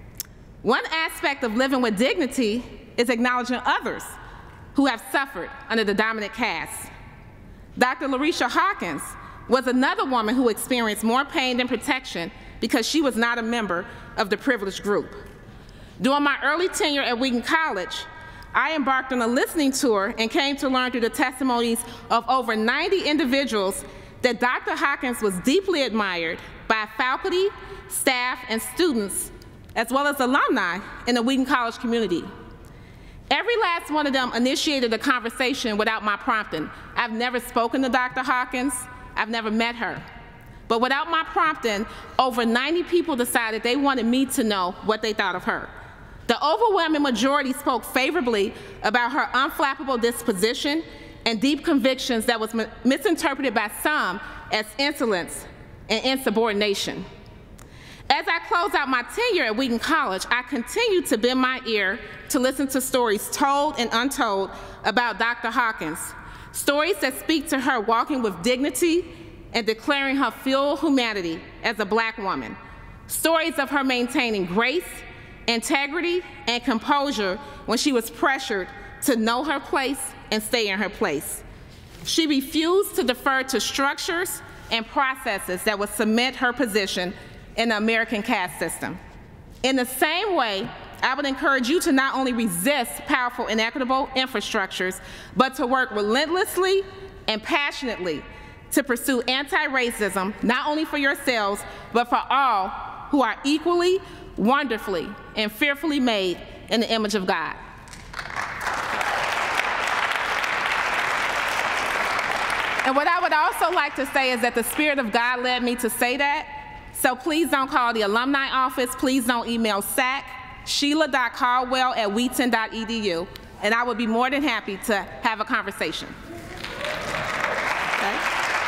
One aspect of living with dignity is acknowledging others who have suffered under the dominant caste. Dr. Larisha Hawkins was another woman who experienced more pain than protection because she was not a member of the privileged group. During my early tenure at Wheaton College, I embarked on a listening tour and came to learn through the testimonies of over 90 individuals that Dr. Hawkins was deeply admired by faculty, staff, and students, as well as alumni in the Wheaton College community. Every last one of them initiated a conversation without my prompting. I've never spoken to Dr. Hawkins, I've never met her. But without my prompting, over 90 people decided they wanted me to know what they thought of her. The overwhelming majority spoke favorably about her unflappable disposition and deep convictions that was misinterpreted by some as insolence and insubordination. As I close out my tenure at Wheaton College, I continue to bend my ear to listen to stories told and untold about Dr. Hawkins, stories that speak to her walking with dignity and declaring her full humanity as a black woman, stories of her maintaining grace, integrity, and composure when she was pressured to know her place and stay in her place. She refused to defer to structures and processes that would cement her position in the American caste system. In the same way, I would encourage you to not only resist powerful inequitable infrastructures, but to work relentlessly and passionately to pursue anti-racism, not only for yourselves, but for all who are equally, wonderfully, and fearfully made in the image of God. And what I would also like to say is that the Spirit of God led me to say that. So please don't call the alumni office. Please don't email SAC, sheila.caldwell@wheaton.edu, and I would be more than happy to have a conversation. Okay.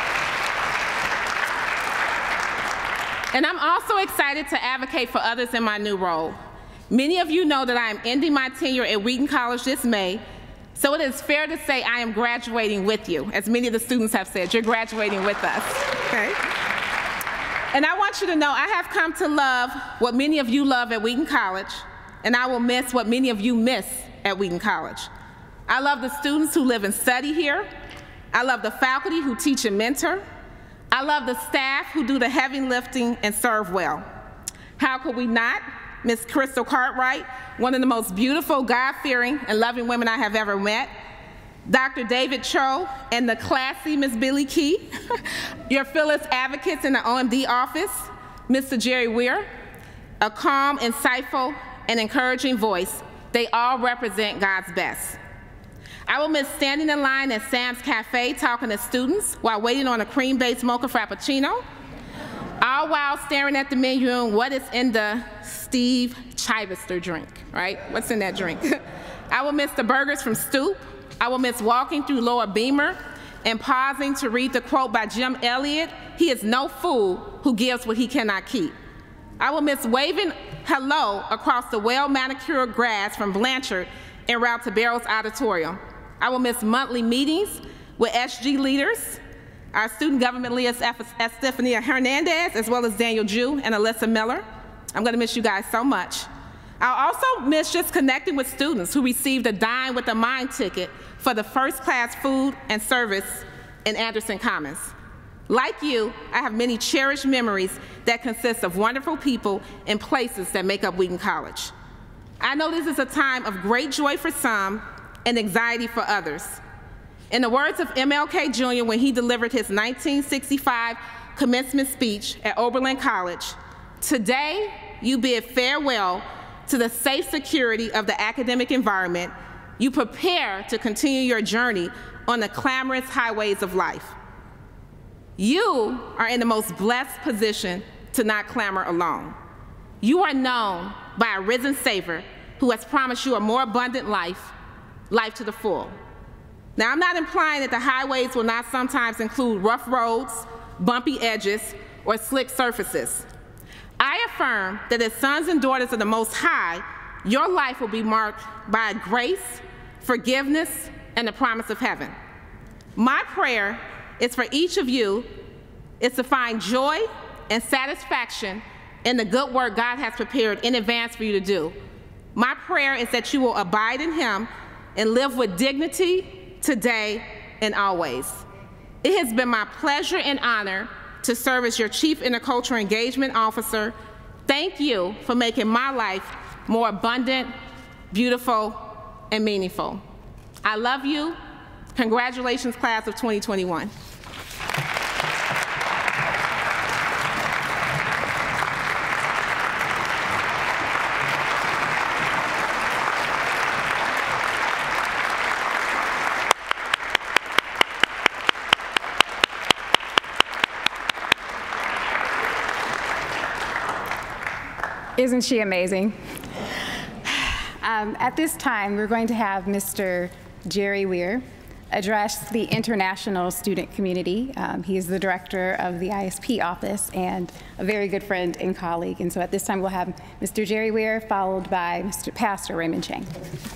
And I'm also excited to advocate for others in my new role. Many of you know that I am ending my tenure at Wheaton College this May, so it is fair to say I am graduating with you. As many of the students have said, you're graduating with us, okay? And I want you to know I have come to love what many of you love at Wheaton College, and I will miss what many of you miss at Wheaton College. I love the students who live and study here. I love the faculty who teach and mentor. I love the staff who do the heavy lifting and serve well. How could we not? Miss Crystal Cartwright, one of the most beautiful, God-fearing, and loving women I have ever met. Dr. David Cho and the classy Miss Billy Key, your fearless advocates in the OMD office. Mr. Jerry Weir, a calm, insightful, and encouraging voice. They all represent God's best. I will miss standing in line at Sam's Cafe talking to students while waiting on a cream-based mocha frappuccino, all while staring at the menu and what is in the Steve Chivester drink, right? What's in that drink? I will miss the burgers from Stoop. I will miss walking through Lower Beamer and pausing to read the quote by Jim Elliott, "He is no fool who gives what he cannot keep." I will miss waving hello across the well-manicured grass from Blanchard en route to Barrows Auditorium. I will miss monthly meetings with SG leaders, our student government leaders, Estefania Hernandez, as well as Daniel Jew and Alyssa Miller. I'm gonna miss you guys so much. I'll also miss just connecting with students who received a Dine with a Mind ticket for the first-class food and service in Anderson Commons. Like you, I have many cherished memories that consist of wonderful people and places that make up Wheaton College. I know this is a time of great joy for some and anxiety for others. In the words of MLK Jr. when he delivered his 1965 commencement speech at Oberlin College, "Today, you bid farewell to the safe security of the academic environment. You prepare to continue your journey on the clamorous highways of life. You are in the most blessed position to not clamor alone. You are known by a risen Savior who has promised you a more abundant life, life to the full." Now, I'm not implying that the highways will not sometimes include rough roads, bumpy edges, or slick surfaces. I affirm that as sons and daughters of the Most High, your life will be marked by grace, forgiveness, and the promise of heaven. My prayer is for each of you is to find joy and satisfaction in the good work God has prepared in advance for you to do. My prayer is that you will abide in Him and live with dignity today and always. It has been my pleasure and honor to serve as your Chief Intercultural Engagement Officer. Thank you for making my life more abundant, beautiful, and meaningful. I love you. Congratulations, class of 2021. Isn't she amazing? At this time, we're going to have Mr. Jerry Weir address the international student community. He is the director of the ISP office and a very good friend and colleague. And so at this time, we'll have Mr. Jerry Weir, followed by Mr. Pastor Raymond Chang.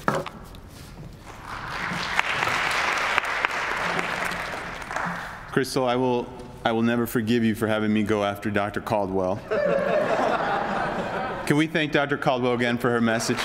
Crystal, I will never forgive you for having me go after Dr. Caldwell. Can we thank Dr. Caldwell again for her message?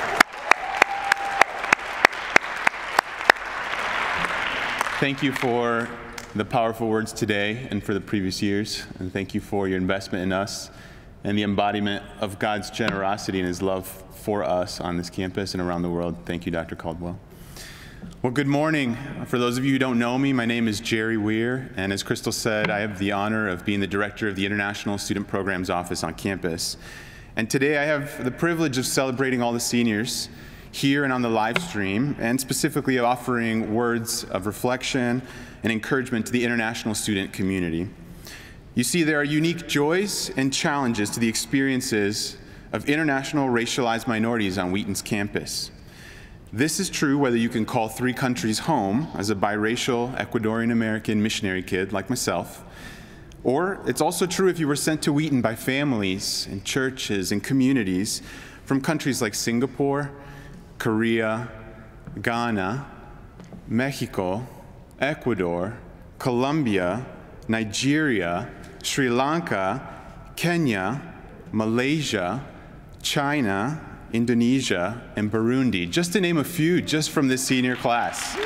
Thank you for the powerful words today and for the previous years. And thank you for your investment in us and the embodiment of God's generosity and His love for us on this campus and around the world. Thank you, Dr. Caldwell. Well, good morning. For those of you who don't know me, my name is Jerry Weir, and as Crystal said, I have the honor of being the director of the International Student Programs Office on campus. And today I have the privilege of celebrating all the seniors here and on the live stream, and specifically offering words of reflection and encouragement to the international student community. You see, there are unique joys and challenges to the experiences of international racialized minorities on Wheaton's campus. This is true whether you can call 3 countries home as a biracial Ecuadorian-American missionary kid like myself, or it's also true if you were sent to Wheaton by families and churches and communities from countries like Singapore, Korea, Ghana, Mexico, Ecuador, Colombia, Nigeria, Sri Lanka, Kenya, Malaysia, China, Indonesia, and Burundi, just to name a few just from this senior class.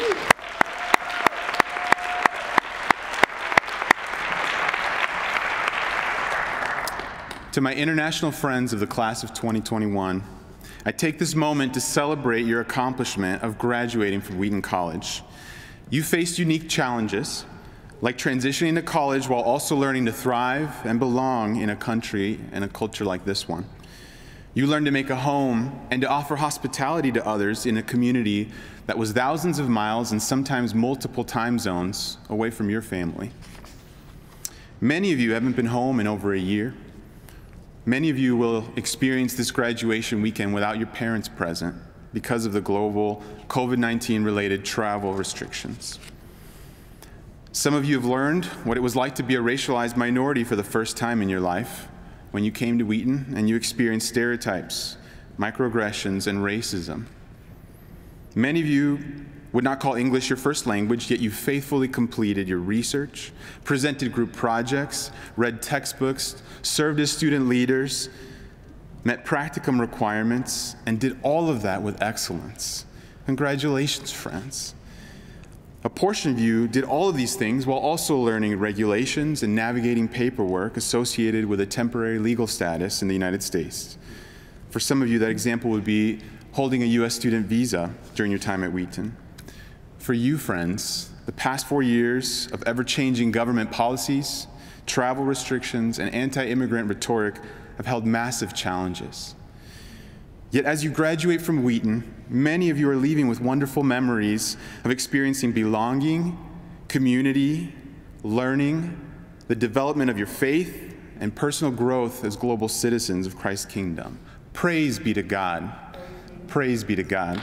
To my international friends of the class of 2021, I take this moment to celebrate your accomplishment of graduating from Wheaton College. You faced unique challenges, like transitioning to college while also learning to thrive and belong in a country and a culture like this one. You learned to make a home and to offer hospitality to others in a community that was thousands of miles and sometimes multiple time zones away from your family. Many of you haven't been home in over a year. Many of you will experience this graduation weekend without your parents present because of the global COVID-19 related travel restrictions. Some of you have learned what it was like to be a racialized minority for the first time in your life when you came to Wheaton and you experienced stereotypes, microaggressions, and racism. Many of you would not call English your first language, yet you faithfully completed your research, presented group projects, read textbooks, served as student leaders, met practicum requirements, and did all of that with excellence. Congratulations, friends. A portion of you did all of these things while also learning regulations and navigating paperwork associated with a temporary legal status in the United States. For some of you, that example would be holding a U.S. student visa during your time at Wheaton. For you, friends, the past 4 years of ever-changing government policies, travel restrictions, and anti-immigrant rhetoric have held massive challenges. Yet as you graduate from Wheaton, many of you are leaving with wonderful memories of experiencing belonging, community, learning, the development of your faith, and personal growth as global citizens of Christ's kingdom. Praise be to God. Praise be to God.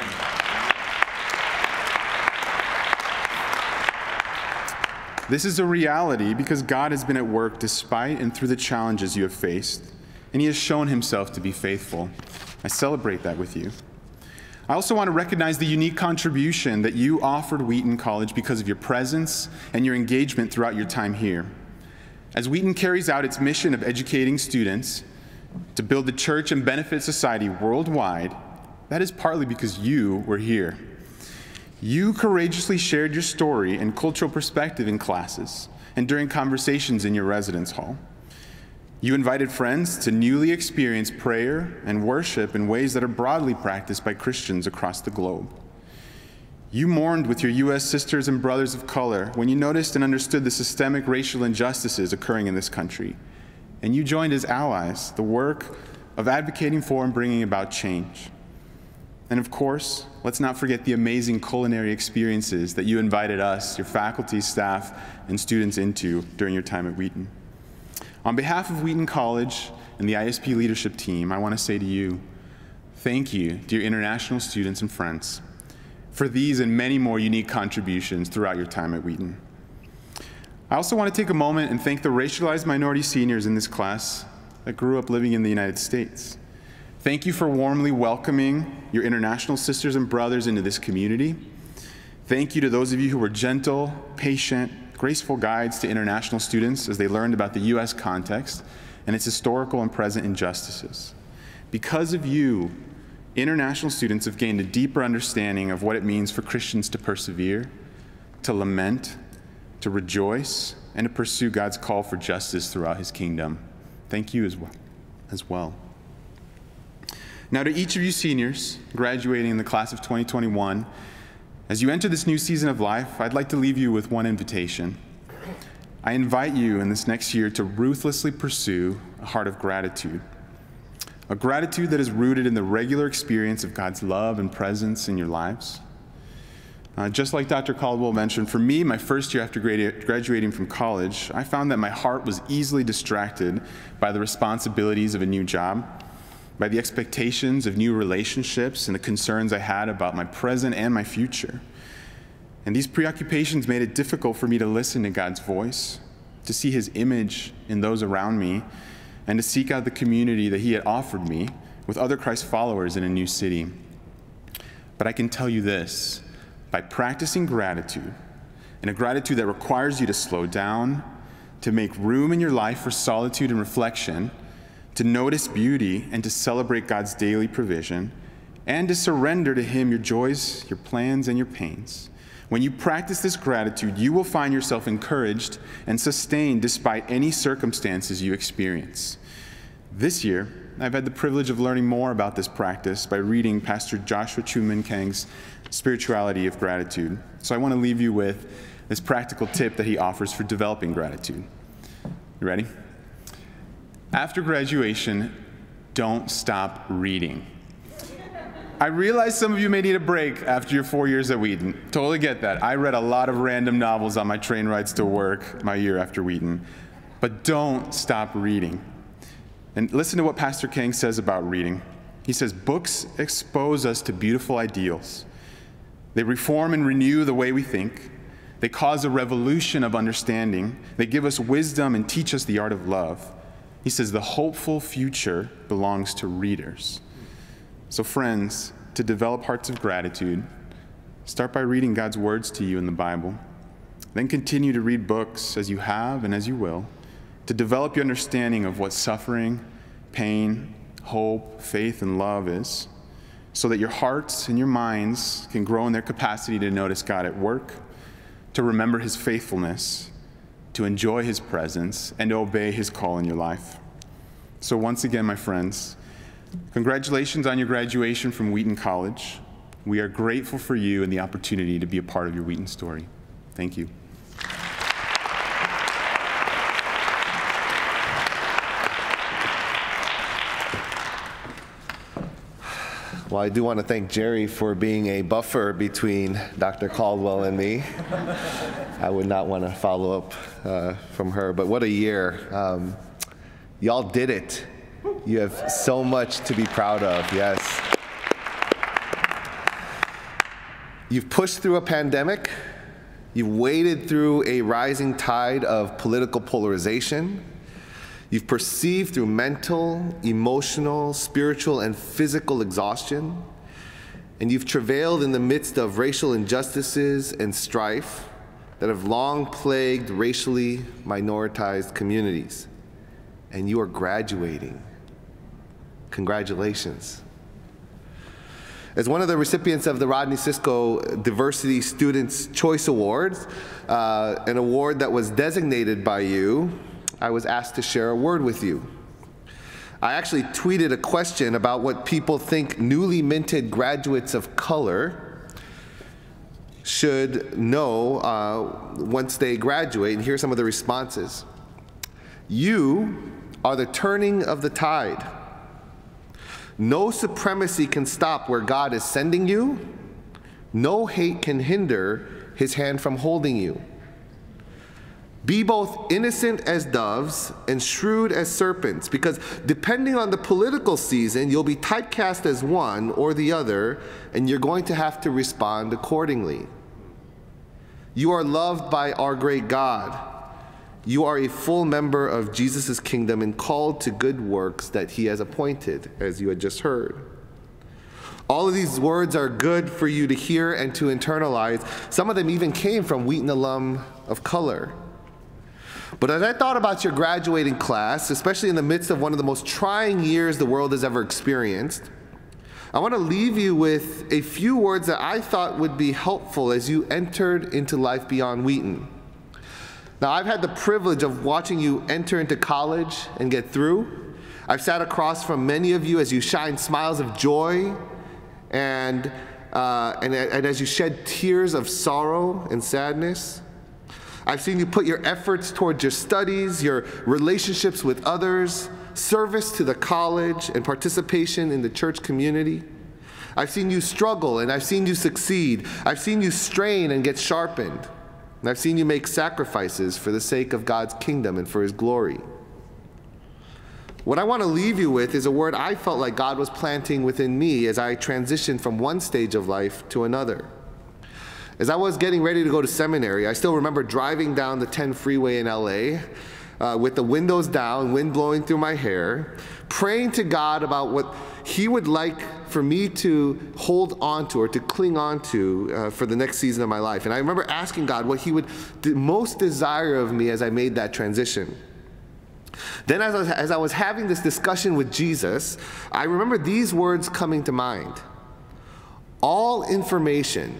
This is a reality because God has been at work despite and through the challenges you have faced, and He has shown Himself to be faithful. I celebrate that with you. I also want to recognize the unique contribution that you offered Wheaton College because of your presence and your engagement throughout your time here. As Wheaton carries out its mission of educating students to build the church and benefit society worldwide, that is partly because you were here. You courageously shared your story and cultural perspective in classes and during conversations in your residence hall. You invited friends to newly experience prayer and worship in ways that are broadly practiced by Christians across the globe. You mourned with your U.S. sisters and brothers of color when you noticed and understood the systemic racial injustices occurring in this country. And you joined as allies the work of advocating for and bringing about change. And of course, let's not forget the amazing culinary experiences that you invited us, your faculty, staff, and students into during your time at Wheaton. On behalf of Wheaton College and the ISP leadership team, I want to say to you, thank you, dear international students and friends, for these and many more unique contributions throughout your time at Wheaton. I also want to take a moment and thank the racialized minority seniors in this class that grew up living in the United States. Thank you for warmly welcoming your international sisters and brothers into this community. Thank you to those of you who were gentle, patient, graceful guides to international students as they learned about the U.S. context and its historical and present injustices. Because of you, international students have gained a deeper understanding of what it means for Christians to persevere, to lament, to rejoice, and to pursue God's call for justice throughout His kingdom. Thank you as well. Now to each of you seniors graduating in the class of 2021, as you enter this new season of life, I'd like to leave you with one invitation. I invite you in this next year to ruthlessly pursue a heart of gratitude. A gratitude that is rooted in the regular experience of God's love and presence in your lives. Just like Dr. Caldwell mentioned, for me, my first year after graduating from college, I found that my heart was easily distracted by the responsibilities of a new job, by the expectations of new relationships and the concerns I had about my present and my future. And these preoccupations made it difficult for me to listen to God's voice, to see His image in those around me, and to seek out the community that He had offered me with other Christ followers in a new city. But I can tell you this, by practicing gratitude, and a gratitude that requires you to slow down, to make room in your life for solitude and reflection, to notice beauty and to celebrate God's daily provision, and to surrender to Him your joys, your plans, and your pains. When you practice this gratitude, you will find yourself encouraged and sustained despite any circumstances you experience. This year, I've had the privilege of learning more about this practice by reading Pastor Joshua Chuman Kang's Spirituality of Gratitude. So I want to leave you with this practical tip that he offers for developing gratitude. You ready? After graduation, don't stop reading. I realize some of you may need a break after your 4 years at Wheaton. Totally get that. I read a lot of random novels on my train rides to work my year after Wheaton. But don't stop reading. And listen to what Pastor King says about reading. He says, books expose us to beautiful ideals. They reform and renew the way we think. They cause a revolution of understanding. They give us wisdom and teach us the art of love. He says the hopeful future belongs to readers. So friends, to develop hearts of gratitude, start by reading God's words to you in the Bible. Then continue to read books as you have and as you will, to develop your understanding of what suffering, pain, hope, faith, and love is, so that your hearts and your minds can grow in their capacity to notice God at work, to remember his faithfulness, to enjoy his presence, and to obey his call in your life. So once again, my friends, congratulations on your graduation from Wheaton College. We are grateful for you and the opportunity to be a part of your Wheaton story. Thank you. Well, I do want to thank Jerry for being a buffer between Dr. Caldwell and me. I would not want to follow up from her, but what a year. Y'all did it. You have so much to be proud of, yes. You've pushed through a pandemic. You've waded through a rising tide of political polarization. You've perceived through mental, emotional, spiritual, and physical exhaustion. And you've travailed in the midst of racial injustices and strife that have long plagued racially minoritized communities. And you are graduating. Congratulations. As one of the recipients of the Rodney Cisco Diversity Students' Choice Awards, an award that was designated by you, I was asked to share a word with you. I actually tweeted a question about what people think newly minted graduates of color should know once they graduate, and here's some of the responses. You are the turning of the tide. No supremacy can stop where God is sending you. No hate can hinder his hand from holding you. Be both innocent as doves and shrewd as serpents, because depending on the political season, you'll be typecast as one or the other, and you're going to have to respond accordingly. You are loved by our great God. You are a full member of Jesus' kingdom and called to good works that he has appointed, as you had just heard. All of these words are good for you to hear and to internalize. Some of them even came from Wheaton alum of color. But as I thought about your graduating class, especially in the midst of one of the most trying years the world has ever experienced, I want to leave you with a few words that I thought would be helpful as you entered into life beyond Wheaton. Now, I've had the privilege of watching you enter into college and get through. I've sat across from many of you as you shine smiles of joy and as you shed tears of sorrow and sadness. I've seen you put your efforts towards your studies, your relationships with others, service to the college, and participation in the church community. I've seen you struggle and I've seen you succeed. I've seen you strain and get sharpened. And I've seen you make sacrifices for the sake of God's kingdom and for his glory. What I want to leave you with is a word I felt like God was planting within me as I transitioned from one stage of life to another. As I was getting ready to go to seminary, I still remember driving down the 10 freeway in LA with the windows down, wind blowing through my hair, praying to God about what he would like for me to hold on to or to cling on to for the next season of my life. And I remember asking God what he would most desire of me as I made that transition. Then as I was having this discussion with Jesus, I remember these words coming to mind. All information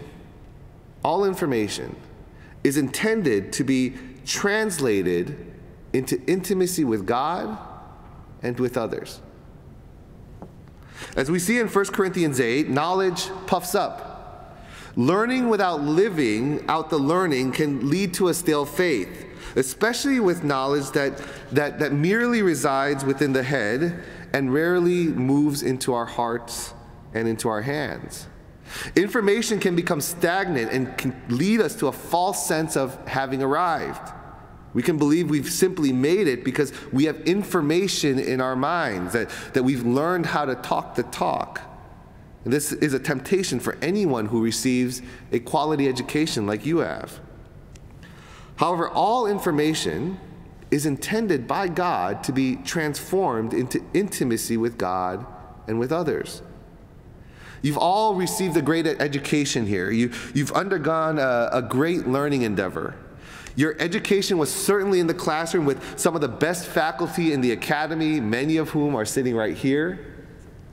is intended to be translated into intimacy with God and with others. As we see in 1 Corinthians 8, knowledge puffs up, Learning without living out the learning can lead to a stale faith, especially with knowledge that merely resides within the head and rarely moves into our hearts and into our hands. Information can become stagnant and can lead us to a false sense of having arrived. We can believe we've simply made it because we have information in our minds, that we've learned how to talk the talk. And this is a temptation for anyone who receives a quality education like you have. However, all information is intended by God to be transformed into intimacy with God and with others. You've all received a great education here. You've undergone a great learning endeavor. Your education was certainly in the classroom with some of the best faculty in the academy, many of whom are sitting right here.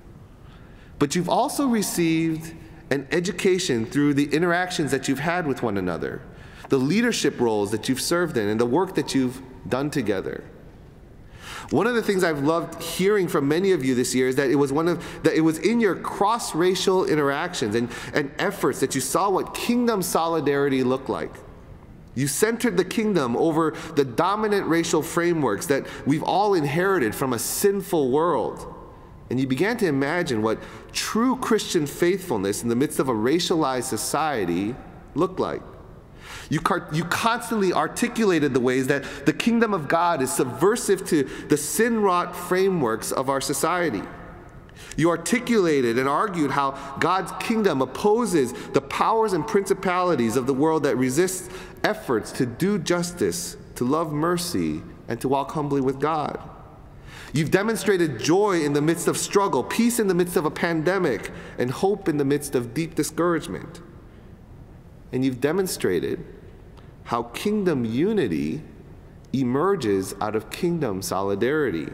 But you've also received an education through the interactions that you've had with one another, the leadership roles that you've served in, and the work that you've done together. One of the things I've loved hearing from many of you this year is that it was in your cross-racial interactions and efforts that you saw what kingdom solidarity looked like. You centered the kingdom over the dominant racial frameworks that we've all inherited from a sinful world. And you began to imagine what true Christian faithfulness in the midst of a racialized society looked like. You constantly articulated the ways that the kingdom of God is subversive to the sin-wrought frameworks of our society. You articulated and argued how God's kingdom opposes the powers and principalities of the world that resist efforts to do justice, to love mercy, and to walk humbly with God. You've demonstrated joy in the midst of struggle, peace in the midst of a pandemic, and hope in the midst of deep discouragement. And you've demonstrated how kingdom unity emerges out of kingdom solidarity.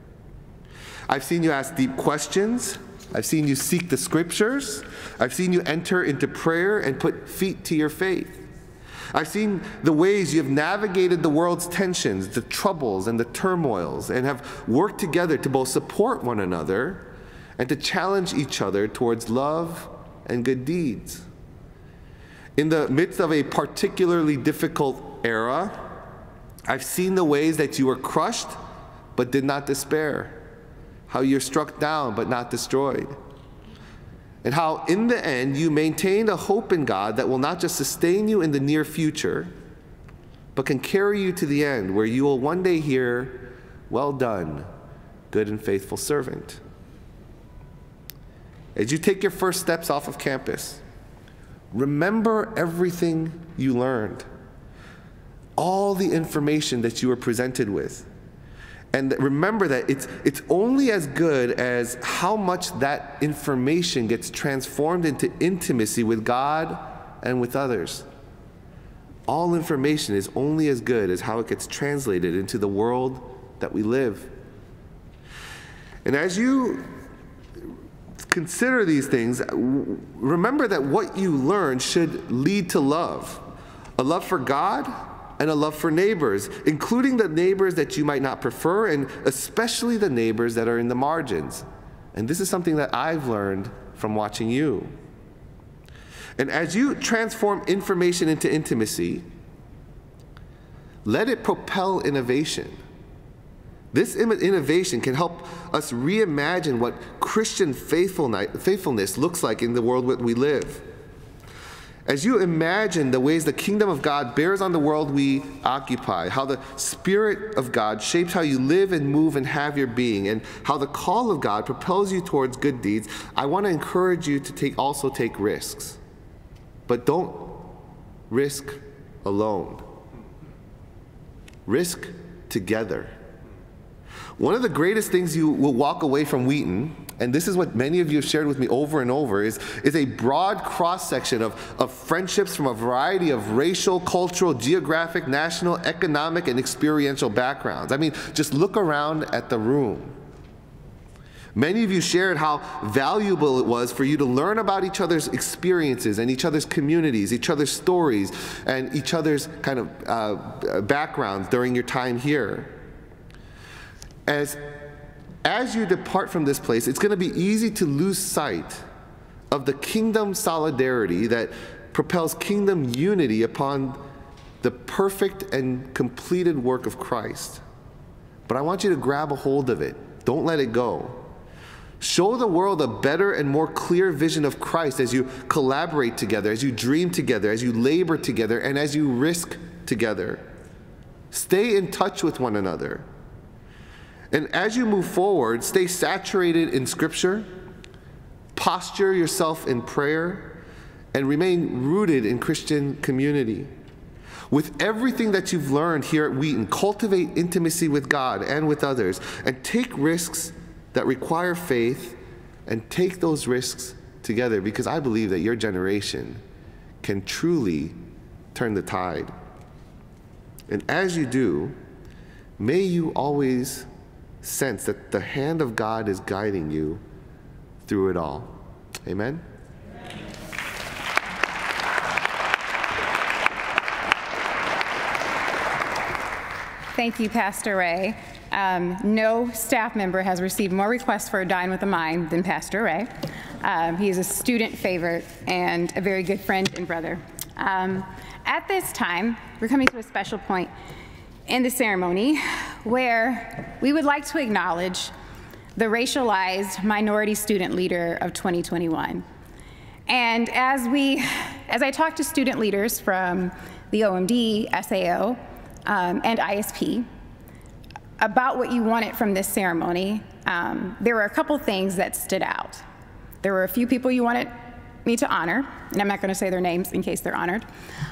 I've seen you ask deep questions. I've seen you seek the scriptures. I've seen you enter into prayer and put feet to your faith. I've seen the ways you have navigated the world's tensions, the troubles and the turmoils, and have worked together to both support one another and to challenge each other towards love and good deeds. In the midst of a particularly difficult era, I've seen the ways that you were crushed but did not despair, how you're struck down but not destroyed, and how in the end you maintained a hope in God that will not just sustain you in the near future, but can carry you to the end where you will one day hear, "Well done, good and faithful servant." As you take your first steps off of campus, remember everything you learned, all the information that you were presented with. And remember that it's only as good as how much that information gets transformed into intimacy with God and with others. All information is only as good as how it gets translated into the world that we live. And as you consider these things, remember that what you learn should lead to love. A love for God and a love for neighbors, including the neighbors that you might not prefer, and especially the neighbors that are in the margins. And this is something that I've learned from watching you. And as you transform information into intimacy, let it propel innovation. This innovation can help us reimagine what Christian faithfulness looks like in the world that we live. As you imagine the ways the kingdom of God bears on the world we occupy, how the Spirit of God shapes how you live and move and have your being, and how the call of God propels you towards good deeds, I want to encourage you to also take risks. But don't risk alone. Risk together. One of the greatest things you will walk away from Wheaton, and this is what many of you have shared with me over and over, is a broad cross-section of friendships from a variety of racial, cultural, geographic, national, economic, and experiential backgrounds. I mean, just look around at the room. Many of you shared how valuable it was for you to learn about each other's experiences and each other's communities, each other's stories, and each other's kind of backgrounds during your time here. As you depart from this place, it's going to be easy to lose sight of the kingdom solidarity that propels kingdom unity upon the perfect and completed work of Christ. But I want you to grab a hold of it. Don't let it go. Show the world a better and more clear vision of Christ as you collaborate together, as you dream together, as you labor together, and as you risk together. Stay in touch with one another. And as you move forward, stay saturated in Scripture, posture yourself in prayer, and remain rooted in Christian community. With everything that you've learned here at Wheaton, cultivate intimacy with God and with others, and take risks that require faith, and take those risks together, because I believe that your generation can truly turn the tide. And as you do, may you always sense that the hand of God is guiding you through it all. Amen? Thank you, Pastor Ray. No staff member has received more requests for a Dine with a Mime than Pastor Ray. He is a student favorite and a very good friend and brother. At this time, we're coming to a special point in the ceremony where we would like to acknowledge the racialized minority student leader of 2021. And as I talk to student leaders from the OMD, SAO, and ISP about what you wanted from this ceremony, there were a couple things that stood out. There were a few people you wanted me to honor, and I'm not going to say their names in case they're honored.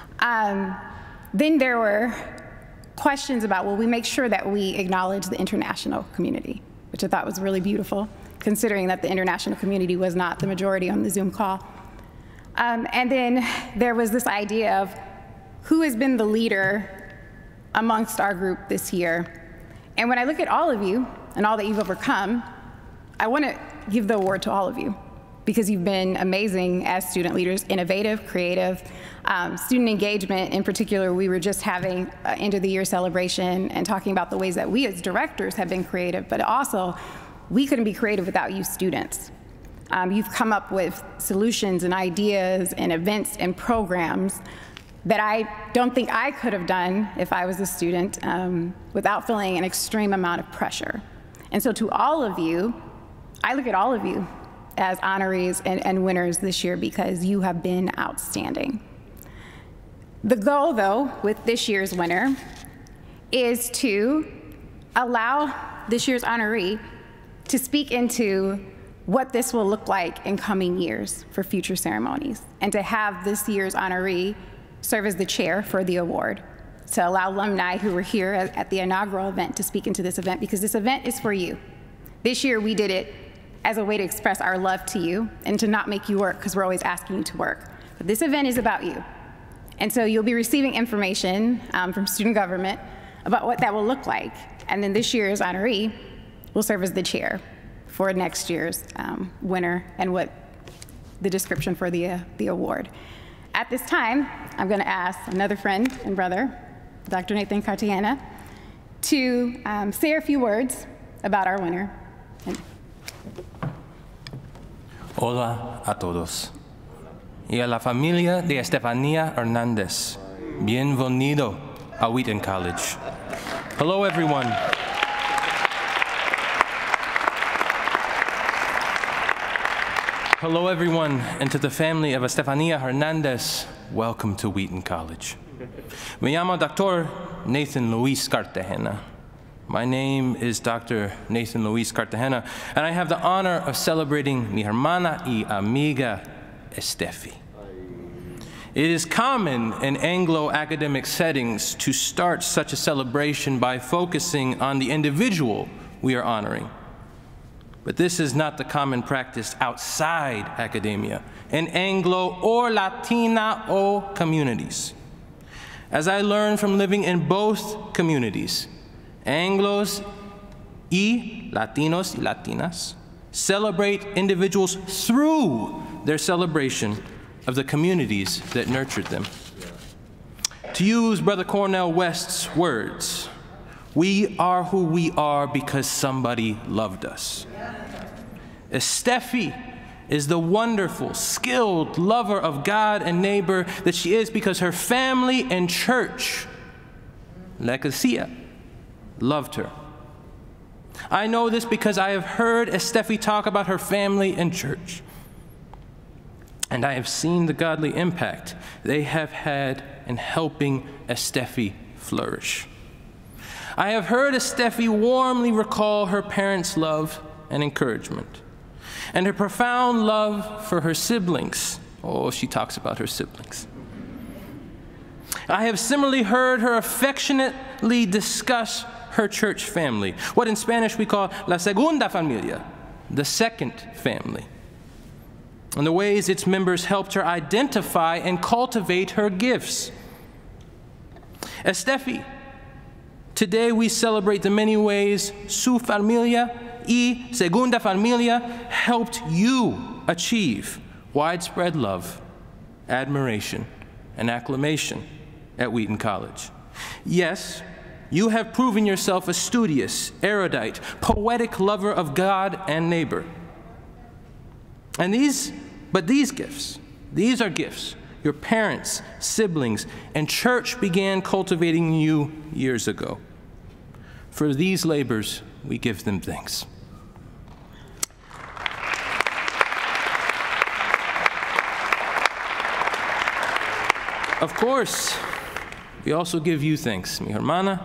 Then there were questions about, will we make sure that we acknowledge the international community, which I thought was really beautiful, considering that the international community was not the majority on the Zoom call. And then there was this idea of who has been the leader amongst our group this year. And when I look at all of you and all that you've overcome, I want to give the award to all of you, because you've been amazing as student leaders, innovative, creative. Student engagement in particular, we were just having an end of the year celebration and talking about the ways that we as directors have been creative, but also we couldn't be creative without you students. You've come up with solutions and ideas and events and programs that I don't think I could have done if I was a student without feeling an extreme amount of pressure. And so to all of you, I look at all of you as honorees and winners this year because you have been outstanding. The goal, though, with this year's winner is to allow this year's honoree to speak into what this will look like in coming years for future ceremonies, and to have this year's honoree serve as the chair for the award, to allow alumni who were here at the inaugural event to speak into this event, because this event is for you. This year we did it as a way to express our love to you and to not make you work, because we're always asking you to work. But this event is about you. And so you'll be receiving information from student government about what that will look like. And then this year's honoree will serve as the chair for next year's winner and what the description for the award. At this time, I'm going to ask another friend and brother, Dr. Nathan Cartagena, to say a few words about our winner. Hola a todos. Y a la familia de Estefanía Hernández. Bienvenido a Wheaton College. Hello, everyone. Hello, everyone, and to the family of Estefanía Hernández, welcome to Wheaton College. Me llamo Dr. Nathan Luis Cartagena. My name is Dr. Nathan Luis Cartagena, and I have the honor of celebrating mi hermana y amiga Estefi. It is common in Anglo academic settings to start such a celebration by focusing on the individual we are honoring. But this is not the common practice outside academia, in Anglo or Latino communities. As I learned from living in both communities, Anglos y Latinos y Latinas celebrate individuals through their celebration of the communities that nurtured them. To use Brother Cornel West's words, we are who we are because somebody loved us. Estefi is the wonderful, skilled lover of God and neighbor that she is because her family and church, La Ecclesia, loved her. I know this because I have heard Estefi talk about her family and church. And I have seen the godly impact they have had in helping Estefi flourish. I have heard Estefi warmly recall her parents' love and encouragement, and her profound love for her siblings. Oh, she talks about her siblings. I have similarly heard her affectionately discuss her church family, what in Spanish we call la segunda familia, the second family, and the ways its members helped her identify and cultivate her gifts. Estefi, today we celebrate the many ways su familia y segunda familia helped you achieve widespread love, admiration, and acclamation at Wheaton College. Yes, you have proven yourself a studious, erudite, poetic lover of God and neighbor. And these gifts, these are gifts your parents, siblings, and church began cultivating in you years ago. For these labors, we give them thanks. Of course, we also give you thanks, mi hermana.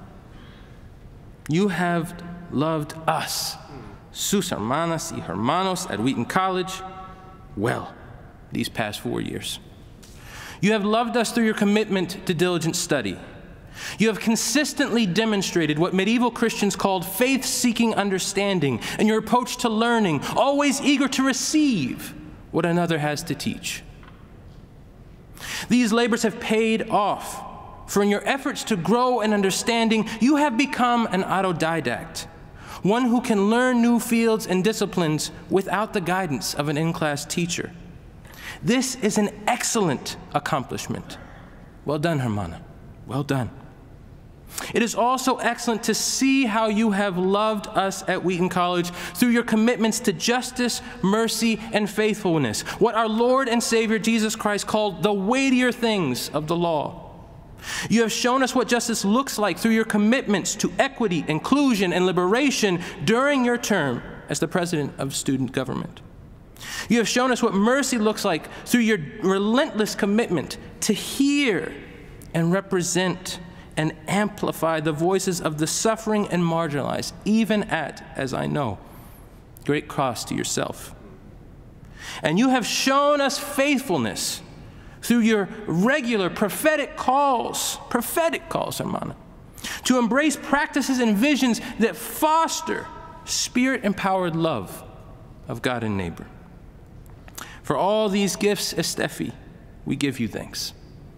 You have loved us, sus hermanas y hermanos at Wheaton College, well these past 4 years. You have loved us through your commitment to diligent study. You have consistently demonstrated what medieval Christians called faith-seeking understanding and your approach to learning, always eager to receive what another has to teach. These labors have paid off, for in your efforts to grow in understanding, you have become an autodidact, one who can learn new fields and disciplines without the guidance of an in-class teacher. This is an excellent accomplishment. Well done, hermana. Well done. It is also excellent to see how you have loved us at Wheaton College through your commitments to justice, mercy, and faithfulness, what our Lord and Savior Jesus Christ called the weightier things of the law. You have shown us what justice looks like through your commitments to equity, inclusion, and liberation during your term as the president of student government. You have shown us what mercy looks like through your relentless commitment to hear and represent and amplify the voices of the suffering and marginalized, even at, as I know, great cost to yourself. And you have shown us faithfulness through your regular prophetic calls, hermana, to embrace practices and visions that foster spirit-empowered love of God and neighbor. For all these gifts, Estefi, we give you thanks.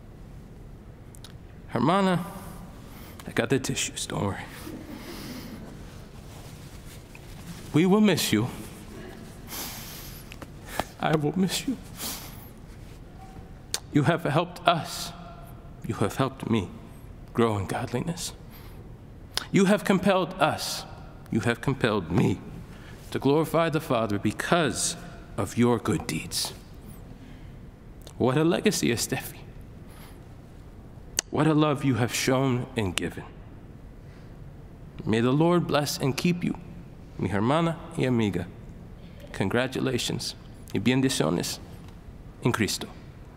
Hermana, I got the tissues, don't worry. We will miss you. I will miss you. You have helped us. You have helped me grow in godliness. You have compelled us. You have compelled me to glorify the Father because of your good deeds. What a legacy, Estefi. What a love you have shown and given. May the Lord bless and keep you, mi hermana y amiga. Congratulations y bendiciones en Cristo.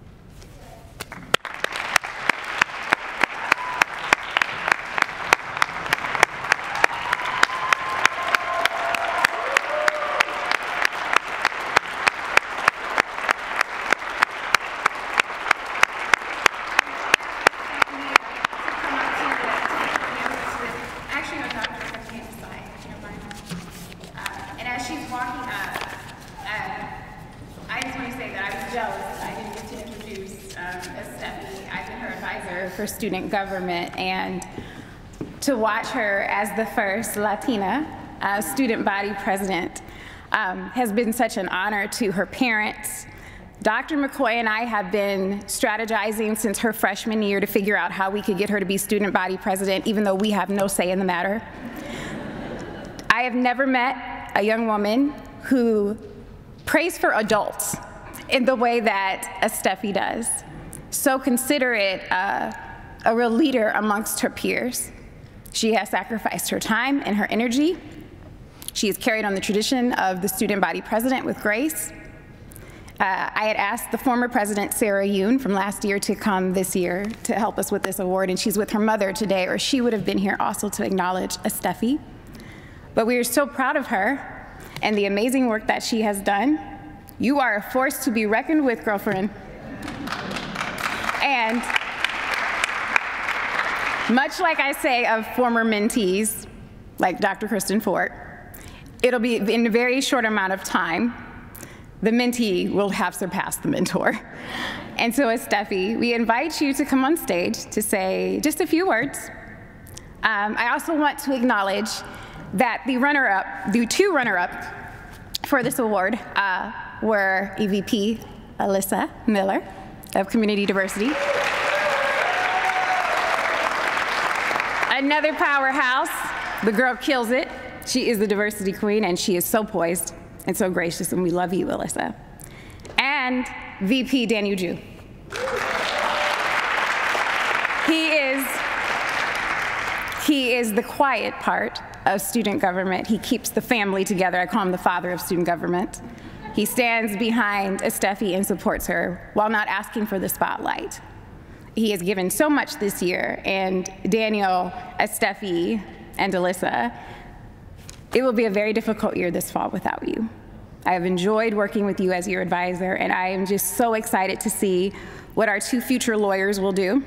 Student government, and to watch her as the first Latina student body president has been such an honor to her parents. Dr. McCoy and I have been strategizing since her freshman year to figure out how we could get her to be student body president, even though we have no say in the matter. I have never met a young woman who prays for adults in the way that Steffi does. So considerate, a real leader amongst her peers. She has sacrificed her time and her energy. She has carried on the tradition of the student body president with grace. I had asked the former president, Sarah Yoon, from last year to come this year to help us with this award, and she's with her mother today, or she would have been here also to acknowledge Steffi. But we are so proud of her and the amazing work that she has done. You are a force to be reckoned with, girlfriend. And much like I say of former mentees, like Dr. Kristen Fort, it'll be in a very short amount of time, the mentee will have surpassed the mentor. And so as Steffi, we invite you to come on stage to say just a few words. I also want to acknowledge that the two runner-up for this award were EVP Alyssa Miller of Community Diversity. Another powerhouse, the girl kills it. She is the diversity queen, and she is so poised and so gracious, and we love you, Alyssa. And VP Daniel Ju. He is the quiet part of student government. He keeps the family together. I call him the father of student government. He stands behind Steffi and supports her while not asking for the spotlight. He has given so much this year, and Daniel, Steffi, and Alyssa, it will be a very difficult year this fall without you. I have enjoyed working with you as your advisor, and I am just so excited to see what our two future lawyers will do.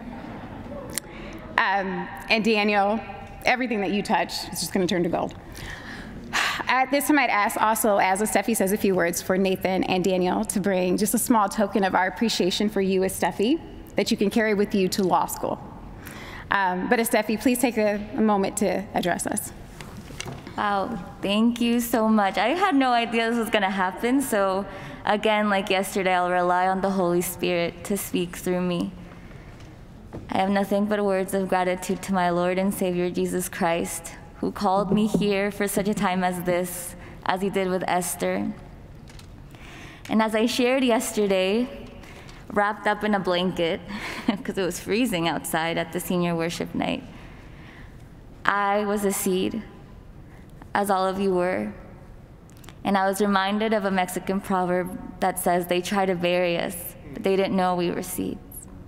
And Daniel, everything that you touch is just going to turn to gold. At this time, I'd ask also, as Steffi says a few words, for Nathan and Daniel to bring just a small token of our appreciation for you, Steffi, that you can carry with you to law school. But Steffi, please take a moment to address us. Wow, thank you so much. I had no idea this was going to happen, so again, like yesterday, I'll rely on the Holy Spirit to speak through me. I have nothing but words of gratitude to my Lord and Savior Jesus Christ, who called me here for such a time as this, as he did with Esther. And as I shared yesterday, wrapped up in a blanket, because it was freezing outside at the senior worship night, I was a seed, as all of you were. And I was reminded of a Mexican proverb that says, they try to bury us, but they didn't know we were seeds.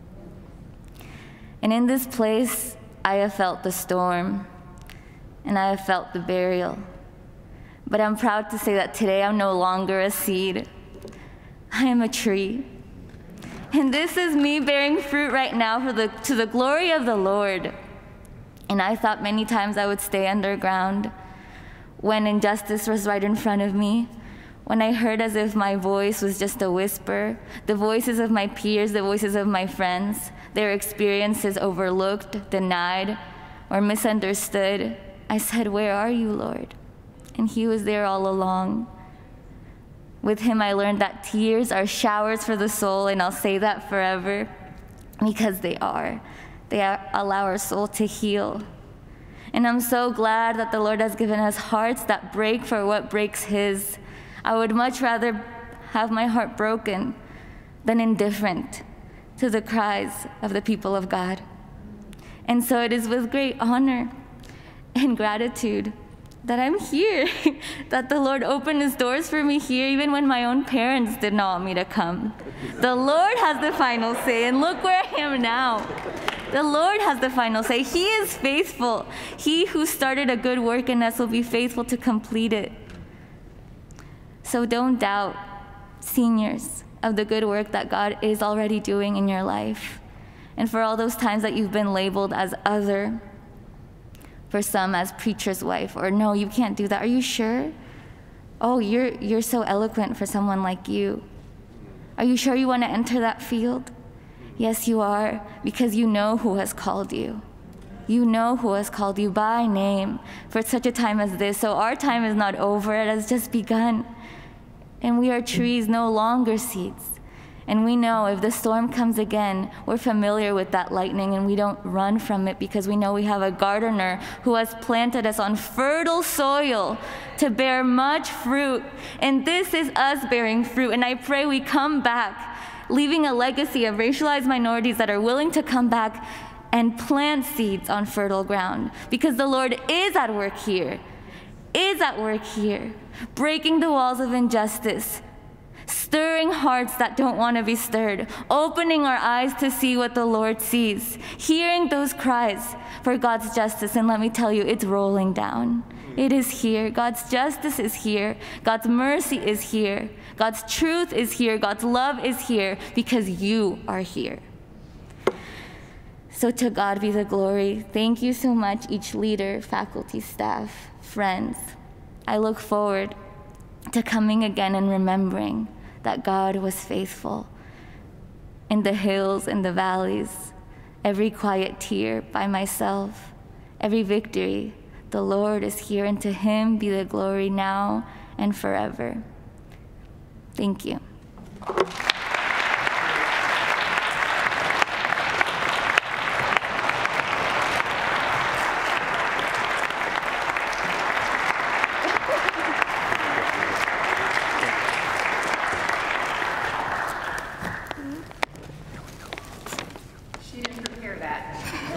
And in this place, I have felt the storm, and I have felt the burial. But I'm proud to say that today I'm no longer a seed. I am a tree. And this is me bearing fruit right now to the glory of the Lord. And I thought many times I would stay underground when injustice was right in front of me, when I heard as if my voice was just a whisper, the voices of my peers, the voices of my friends, their experiences overlooked, denied, or misunderstood. I said, where are you, Lord? And he was there all along. With him, I learned that tears are showers for the soul, and I'll say that forever, because they are. They allow our soul to heal. And I'm so glad that the Lord has given us hearts that break for what breaks his. I would much rather have my heart broken than indifferent to the cries of the people of God. And so it is with great honor and gratitude that I'm here, that the Lord opened his doors for me here, even when my own parents did not want me to come. The Lord has the final say, and look where I am now. The Lord has the final say. He is faithful. He who started a good work in us will be faithful to complete it. So don't doubt, seniors, of the good work that God is already doing in your life. And for all those times that you've been labeled as other, for some as preacher's wife, or no, you can't do that. Are you sure? Oh, you're so eloquent for someone like you. Are you sure you want to enter that field? Yes, you are, because you know who has called you. You know who has called you by name for such a time as this. So our time is not over, it has just begun. And we are trees, no longer seeds. And we know if the storm comes again, we're familiar with that lightning and we don't run from it because we know we have a gardener who has planted us on fertile soil to bear much fruit. And this is us bearing fruit. And I pray we come back, leaving a legacy of racialized minorities that are willing to come back and plant seeds on fertile ground, because the Lord is at work here, breaking the walls of injustice, stirring hearts that don't want to be stirred, opening our eyes to see what the Lord sees, hearing those cries for God's justice. And let me tell you, it's rolling down. It is here. God's justice is here. God's mercy is here. God's truth is here. God's love is here because you are here. So to God be the glory. Thank you so much, each leader, faculty, staff, friends. I look forward to coming again and remembering that God was faithful in the hills and the valleys, every quiet tear by myself, every victory. The Lord is here, and to him be the glory now and forever. Thank you. She didn't prepare that.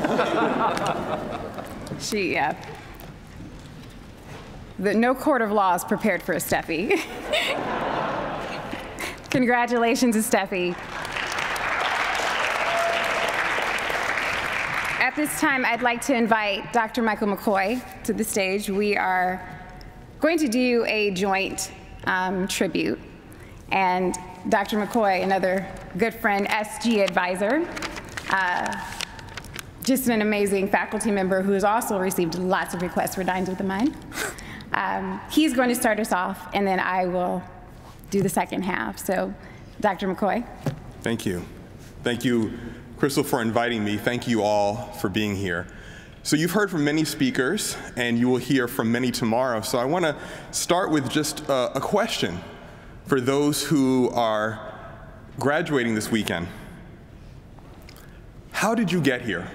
No court of law is prepared for a Steffi. Congratulations to Steffi. At this time, I'd like to invite Dr. Michael McCoy to the stage. We are going to do a joint tribute. And Dr. McCoy, another good friend, SG advisor, just an amazing faculty member who has also received lots of requests for Dines with the Mind. He's going to start us off, and then I will do the second half. So, Dr. McCoy. Thank you. Thank you, Crystal, for inviting me. Thank you all for being here. So you've heard from many speakers, and you will hear from many tomorrow. So I want to start with just a question for those who are graduating this weekend. How did you get here?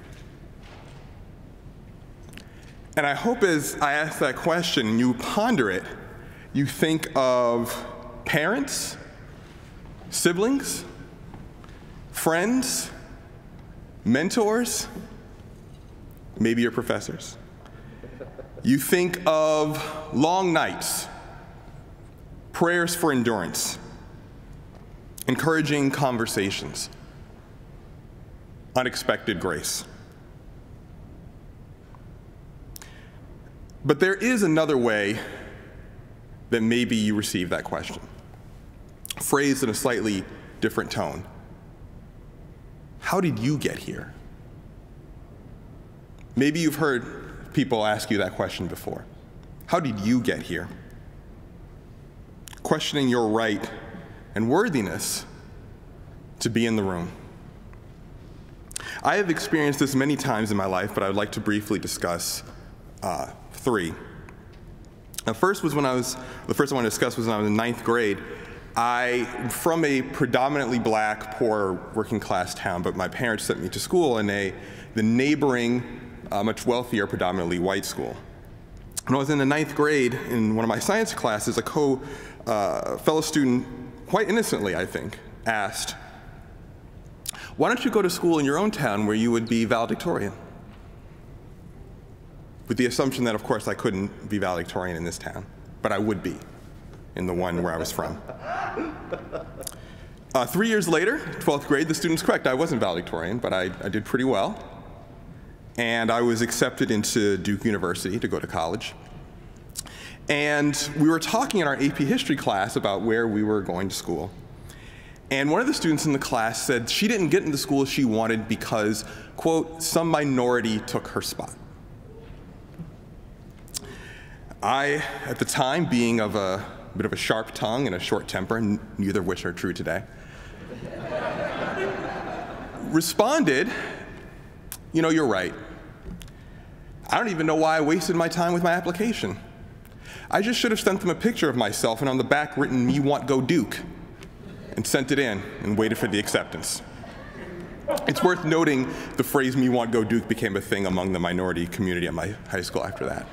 And I hope as I ask that question, you ponder it, you think of parents, siblings, friends, mentors, maybe your professors. You think of long nights, prayers for endurance, encouraging conversations, unexpected grace. But there is another way that maybe you receive that question, phrased in a slightly different tone. How did you get here? Maybe you've heard people ask you that question before. How did you get here? Questioning your right and worthiness to be in the room. I have experienced this many times in my life, but I would like to briefly discuss three. The first one I want to discuss was when I was in 9th grade. From a predominantly black, poor, working class town, but my parents sent me to school in the neighboring, much wealthier, predominantly white school. When I was in the 9th grade, in one of my science classes, a fellow student, quite innocently, I think, asked, "Why don't you go to school in your own town where you would be valedictorian?" With the assumption that, of course, I couldn't be valedictorian in this town, but I would be in the one where I was from. 3 years later, 12th grade, the student's correct. I wasn't valedictorian, but I did pretty well. And I was accepted into Duke University to go to college. And we were talking in our AP history class about where we were going to school. And one of the students in the class said she didn't get into the school she wanted because, quote, some minority took her spot. I, at the time, being of a bit of a sharp tongue and a short temper, neither of which are true today, responded, "You know, you're right. I don't even know why I wasted my time with my application. I just should have sent them a picture of myself and on the back written, 'Me want go Duke.' and sent it in and waited for the acceptance. It's worth noting the phrase "me want go Duke" became a thing among the minority community at my high school after that.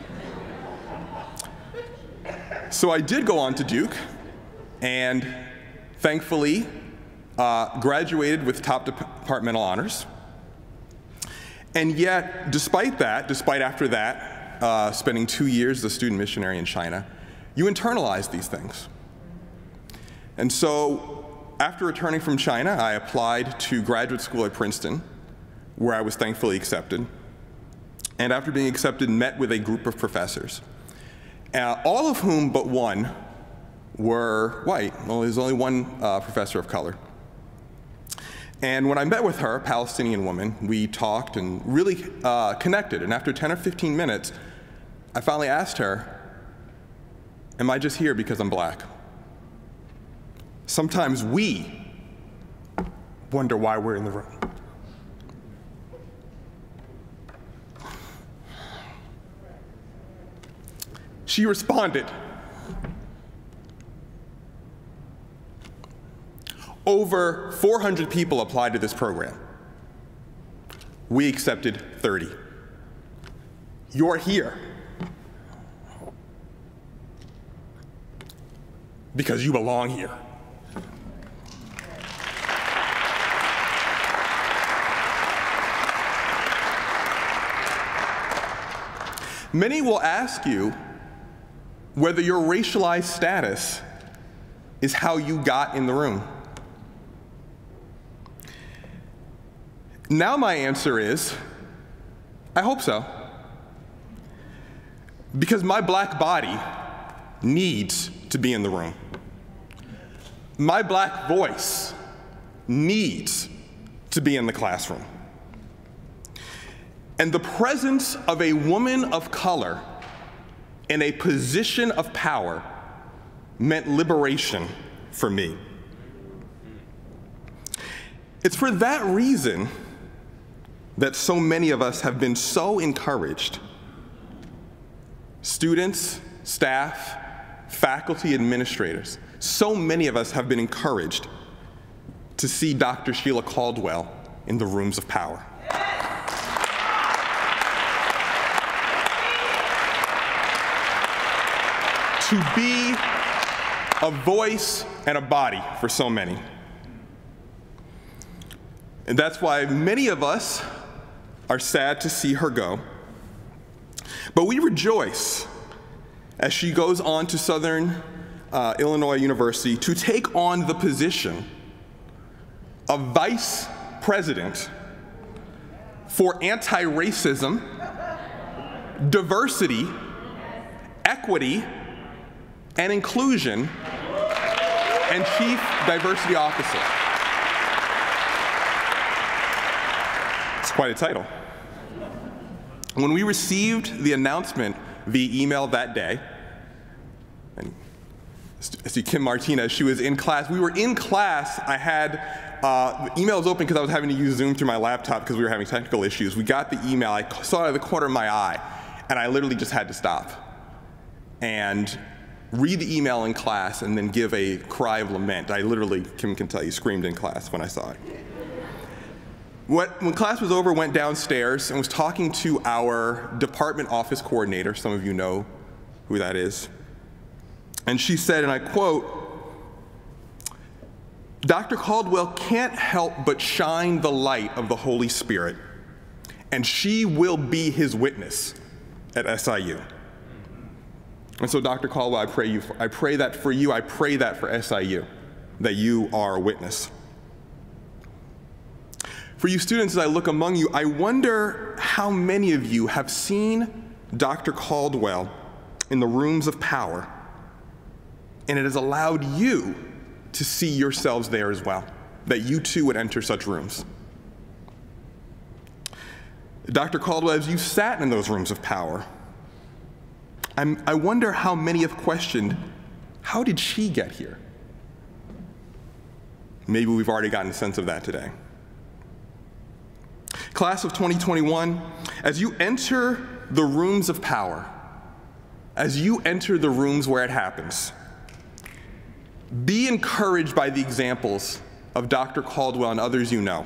So I did go on to Duke, and thankfully graduated with top departmental honors. And yet, despite after that, spending 2 years as a student missionary in China, you internalize these things. And so, after returning from China, I applied to graduate school at Princeton, where I was thankfully accepted. And after being accepted, met with a group of professors, all of whom but one were white. Well, there's only one professor of color. And when I met with her, a Palestinian woman, we talked and really connected. And after 10 or 15 minutes, I finally asked her, "Am I just here because I'm black?" Sometimes we wonder why we're in the room. She responded, "Over 400 people applied to this program. We accepted 30. You're here because you belong here." Many will ask you whether your racialized status is how you got in the room. Now my answer is, I hope so. Because my black body needs to be in the room. My black voice needs to be in the classroom. And the presence of a woman of color in a position of power meant liberation for me. It's for that reason that so many of us have been so encouraged. Students, staff, faculty, administrators, so many of us have been encouraged to see Dr. Sheila Caldwell in the rooms of power. To be a voice and a body for so many. And that's why many of us are sad to see her go. But we rejoice as she goes on to Southern Illinois University to take on the position of Vice President for Anti-Racism, Diversity, Equity, and Inclusion, and Chief Diversity Officer. It's quite a title. When we received the announcement via email that day, and see Kim Martinez, she was in class. We were in class. I had emails open because I was having to use Zoom through my laptop because we were having technical issues. We got the email. I saw it out of the corner of my eye, and I literally just had to stop and read the email in class and then give a cry of lament. I literally, Kim can tell you, screamed in class when I saw it. When class was over, went downstairs and was talking to our department office coordinator. Some of you know who that is. And she said, and I quote, "Dr. Caldwell can't help but shine the light of the Holy Spirit, and she will be his witness at SIU." And so, Dr. Caldwell, I pray that for you, I pray that for SIU, that you are a witness. For you students, as I look among you, I wonder how many of you have seen Dr. Caldwell in the rooms of power, and it has allowed you to see yourselves there as well, that you too would enter such rooms. Dr. Caldwell, as you sat in those rooms of power, I wonder how many have questioned, how did she get here? Maybe we've already gotten a sense of that today. Class of 2021, as you enter the rooms of power, as you enter the rooms where it happens, Be encouraged by the examples of Dr. Caldwell and others you know.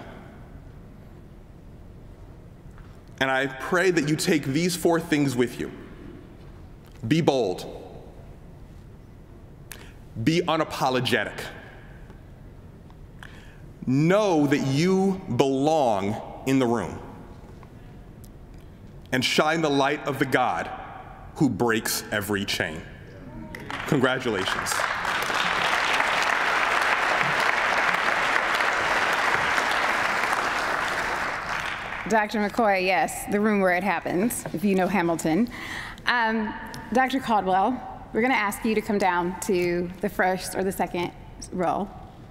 And I pray that you take these 4 things with you. Be bold. Be unapologetic. Know that you belong in the room. And shine the light of the God who breaks every chain. Congratulations. Dr. McCoy, yes, the room where it happens, if you know Hamilton. Dr. Caldwell, we're going to ask you to come down to the first or the second row.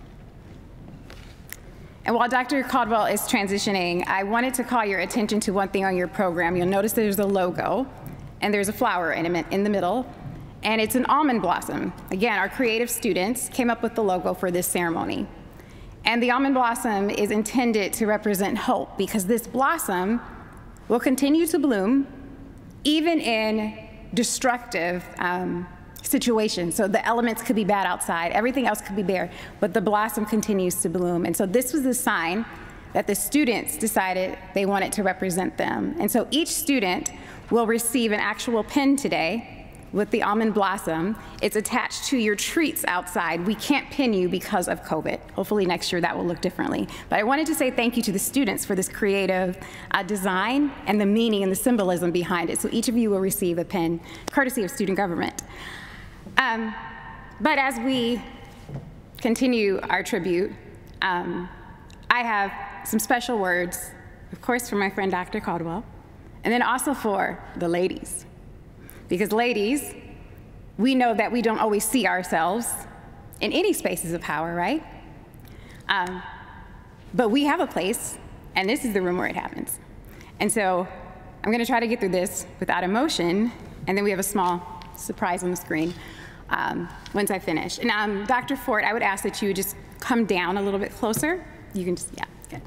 And while Dr. Caldwell is transitioning, I wanted to call your attention to one thing on your program. You'll notice there's a logo, and there's a flower in the middle, and it's an almond blossom. Again, our creative students came up with the logo for this ceremony. And the almond blossom is intended to represent hope, because this blossom will continue to bloom even in destructive situations. So the elements could be bad outside, everything else could be bare, but the blossom continues to bloom. And so this was the sign that the students decided they wanted to represent them. And so each student will receive an actual pin today with the almond blossom. It's attached to your treats outside. We can't pin you because of COVID. Hopefully next year that will look differently. But I wanted to say thank you to the students for this creative design and the meaning and the symbolism behind it. So each of you will receive a pin, courtesy of student government. But as we continue our tribute, I have some special words, of course, for my friend Dr. Caldwell, and then also for the ladies. Because ladies, we know that we don't always see ourselves in any spaces of power, right? But we have a place, and this is the room where it happens. And so I'm gonna try to get through this without emotion, and then we have a small surprise on the screen once I finish. And Dr. Fort, I would ask that you just come down a little bit closer. You can just, yeah, good.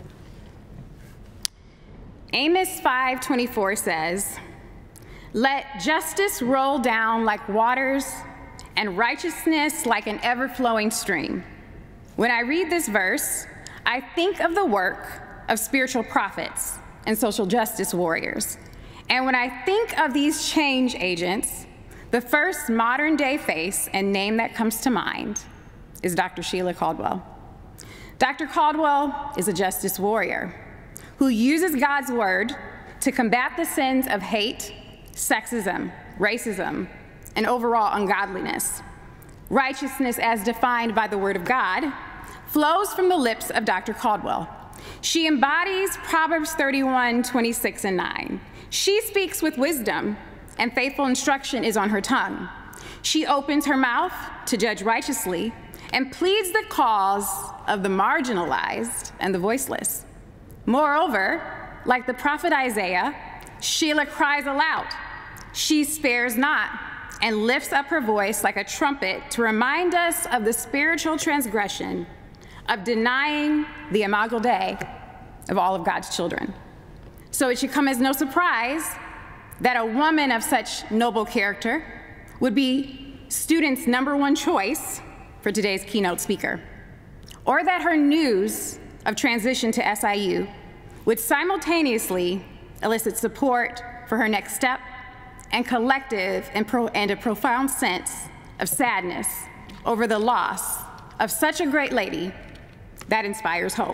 Amos 5:24 says, "Let justice roll down like waters and righteousness like an ever-flowing stream." When I read this verse, I think of the work of spiritual prophets and social justice warriors. And when I think of these change agents, the first modern-day face and name that comes to mind is Dr. Sheila Caldwell. Dr. Caldwell is a justice warrior who uses God's word to combat the sins of hate, sexism, racism, and overall ungodliness. Righteousness, as defined by the Word of God, flows from the lips of Dr. Caldwell. She embodies Proverbs 31:26 and 9. She speaks with wisdom, and faithful instruction is on her tongue. She opens her mouth to judge righteously and pleads the cause of the marginalized and the voiceless. Moreover, like the prophet Isaiah, Sheila cries aloud. She spares not and lifts up her voice like a trumpet to remind us of the spiritual transgression of denying the Imago Dei of all of God's children. So it should come as no surprise that a woman of such noble character would be students' #1 choice for today's keynote speaker, or that her news of transition to SIU would simultaneously elicit support for her next step and collective and a profound sense of sadness over the loss of such a great lady that inspires hope.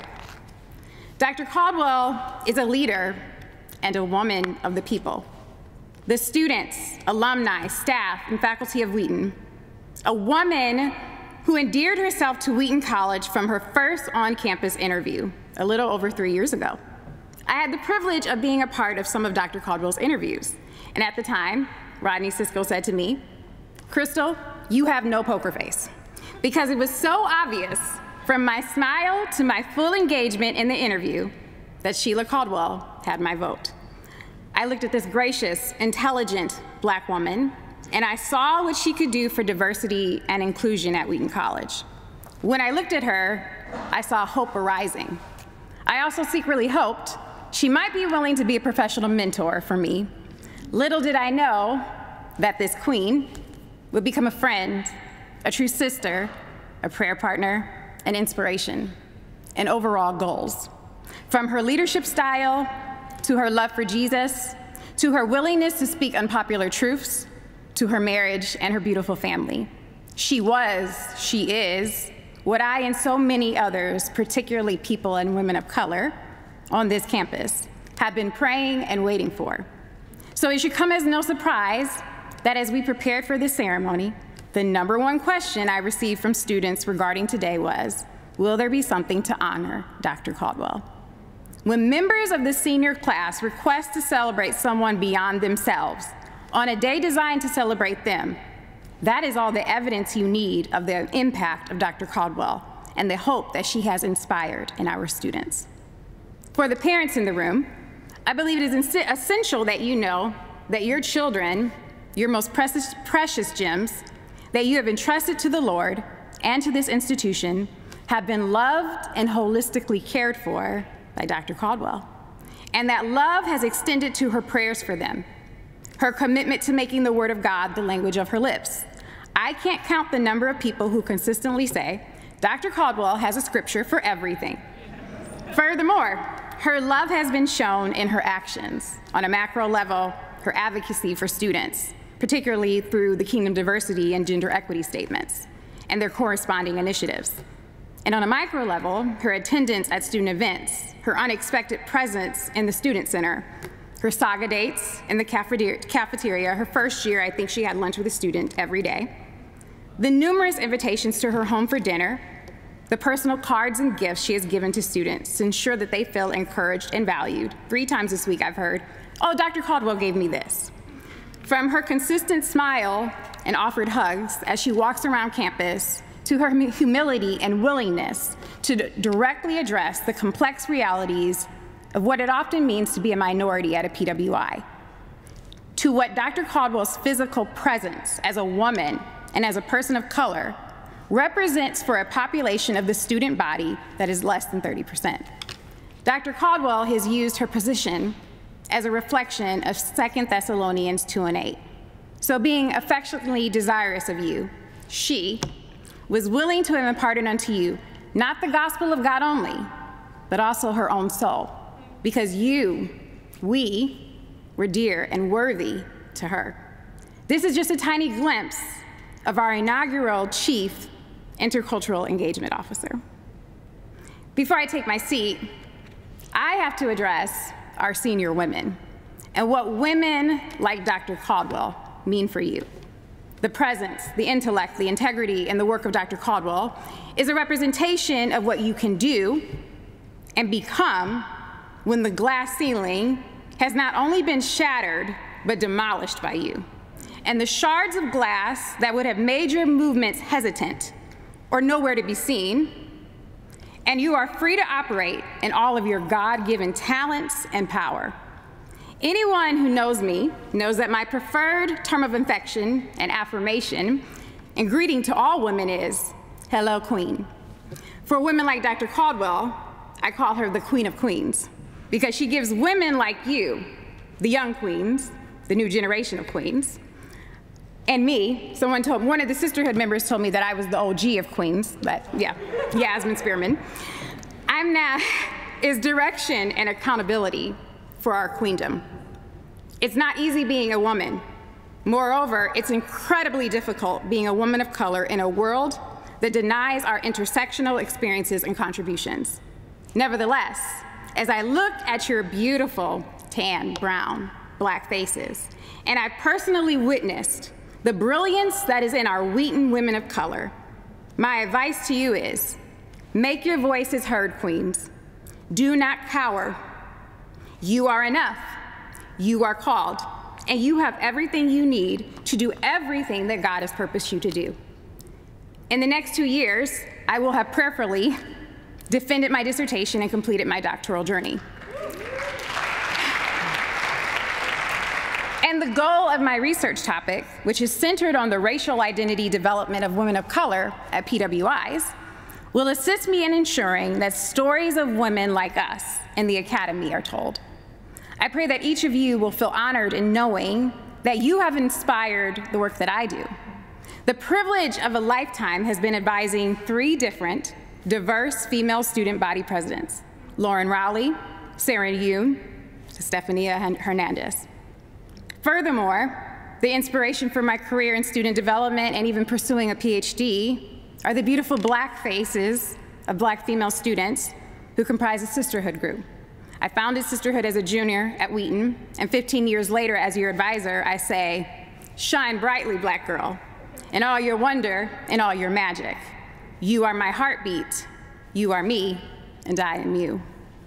Dr. Caldwell is a leader and a woman of the people. The students, alumni, staff, and faculty of Wheaton, a woman who endeared herself to Wheaton College from her first on-campus interview a little over 3 years ago. I had the privilege of being a part of some of Dr. Caldwell's interviews, and at the time, Rodney Cisco said to me, "Crystal, you have no poker face," because it was so obvious from my smile to my full engagement in the interview that Sheila Caldwell had my vote. I looked at this gracious, intelligent Black woman, and I saw what she could do for diversity and inclusion at Wheaton College. When I looked at her, I saw hope arising. I also secretly hoped she might be willing to be a professional mentor for me. Little did I know that this queen would become a friend, a true sister, a prayer partner, an inspiration, and overall goals. From her leadership style, to her love for Jesus, to her willingness to speak unpopular truths, to her marriage and her beautiful family. She is, what I and so many others, particularly people and women of color on this campus, have been praying and waiting for. So it should come as no surprise that as we prepared for this ceremony, the #1 question I received from students regarding today was, will there be something to honor Dr. Caldwell? When members of the senior class request to celebrate someone beyond themselves on a day designed to celebrate them, that is all the evidence you need of the impact of Dr. Caldwell and the hope that she has inspired in our students. For the parents in the room, I believe it is essential that you know that your children, your most precious gems, that you have entrusted to the Lord and to this institution, have been loved and holistically cared for by Dr. Caldwell. And that love has extended to her prayers for them, her commitment to making the Word of God the language of her lips. I can't count the number of people who consistently say, Dr. Caldwell has a scripture for everything. Furthermore, her love has been shown in her actions. On a macro level, her advocacy for students, particularly through the Kingdom Diversity and Gender Equity statements and their corresponding initiatives. And on a micro level, her attendance at student events, her unexpected presence in the Student Center, her saga dates in the cafeteria. Her first year, I think she had lunch with a student every day. The numerous invitations to her home for dinner, the personal cards and gifts she has given to students to ensure that they feel encouraged and valued. 3 times this week I've heard, oh, Dr. Caldwell gave me this. From her consistent smile and offered hugs as she walks around campus, to her humility and willingness to directly address the complex realities of what it often means to be a minority at a PWI, to what Dr. Caldwell's physical presence as a woman and as a person of color represents for a population of the student body that is less than 30%. Dr. Caldwell has used her position as a reflection of 2 Thessalonians 2:8. So being affectionately desirous of you, she was willing to have imparted unto you not the gospel of God only, but also her own soul, because we were dear and worthy to her. This is just a tiny glimpse of our inaugural Chief Intercultural Engagement Officer. Before I take my seat, I have to address our senior women and what women like Dr. Caldwell mean for you. The presence, the intellect, the integrity, and the work of Dr. Caldwell is a representation of what you can do and become when the glass ceiling has not only been shattered, but demolished by you. And the shards of glass that would have made your movements hesitant or nowhere to be seen, and you are free to operate in all of your God-given talents and power. Anyone who knows me knows that my preferred term of affection and affirmation and greeting to all women is, hello, Queen. For women like Dr. Caldwell, I call her the Queen of Queens, because she gives women like you, the young queens, the new generation of queens, and me, one of the sisterhood members told me that I was the OG of queens, but yeah, Yasmin Spearman. Is direction and accountability for our queendom. It's not easy being a woman. Moreover, it's incredibly difficult being a woman of color in a world that denies our intersectional experiences and contributions. Nevertheless, as I looked at your beautiful tan, brown, black faces, and I personally witnessed the brilliance that is in our Wheaton women of color, my advice to you is, make your voices heard, queens. Do not cower. You are enough. You are called. And you have everything you need to do everything that God has purposed you to do. In the next 2 years, I will have prayerfully defended my dissertation and completed my doctoral journey. And the goal of my research topic, which is centered on the racial identity development of women of color at PWIs, will assist me in ensuring that stories of women like us in the academy are told. I pray that each of you will feel honored in knowing that you have inspired the work that I do, The privilege of a lifetime has been advising 3 different diverse female student body presidents: Lauren Rowley, Sarah Yoon, Estefania Hernandez. Furthermore, the inspiration for my career in student development and even pursuing a PhD are the beautiful Black faces of Black female students who comprise a sisterhood group. I founded Sisterhood as a junior at Wheaton, and 15 years later as your advisor, I say, shine brightly, Black girl, in all your wonder and all your magic. You are my heartbeat, you are me, and I am you.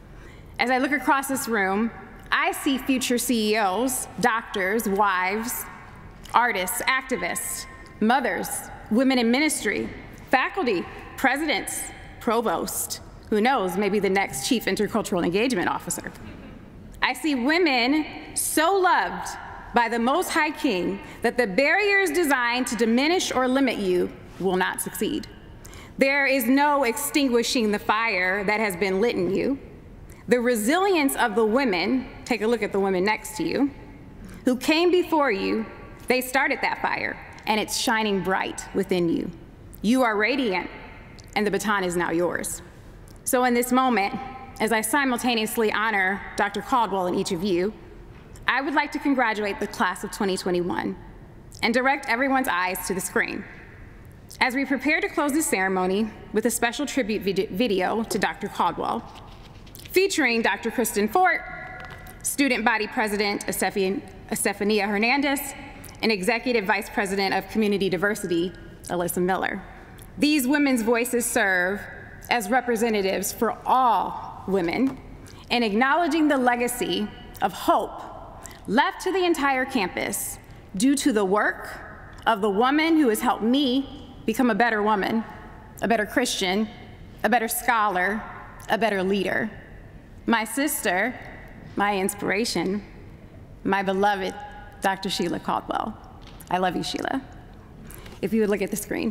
As I look across this room, I see future CEOs, doctors, wives, artists, activists, mothers, women in ministry, faculty, presidents, provost, who knows, maybe the next Chief Intercultural Engagement Officer. I see women so loved by the Most High King that the barriers designed to diminish or limit you will not succeed. There is no extinguishing the fire that has been lit in you. The resilience of the women, take a look at the women next to you, who came before you, they started that fire, and it's shining bright within you. You are radiant, and the baton is now yours. So in this moment, as I simultaneously honor Dr. Caldwell and each of you, I would like to congratulate the class of 2021 and direct everyone's eyes to the screen. As we prepare to close this ceremony with a special tribute video to Dr. Caldwell, featuring Dr. Kristen Fort, Student Body President Estefania Hernandez, and Executive Vice President of Community Diversity, Alyssa Miller. These women's voices serve as representatives for all women in acknowledging the legacy of hope left to the entire campus due to the work of the woman who has helped me become a better woman, a better Christian, a better scholar, a better leader. My sister, my inspiration, my beloved Dr. Sheila Caldwell. I love you, Sheila. If you would look at the screen.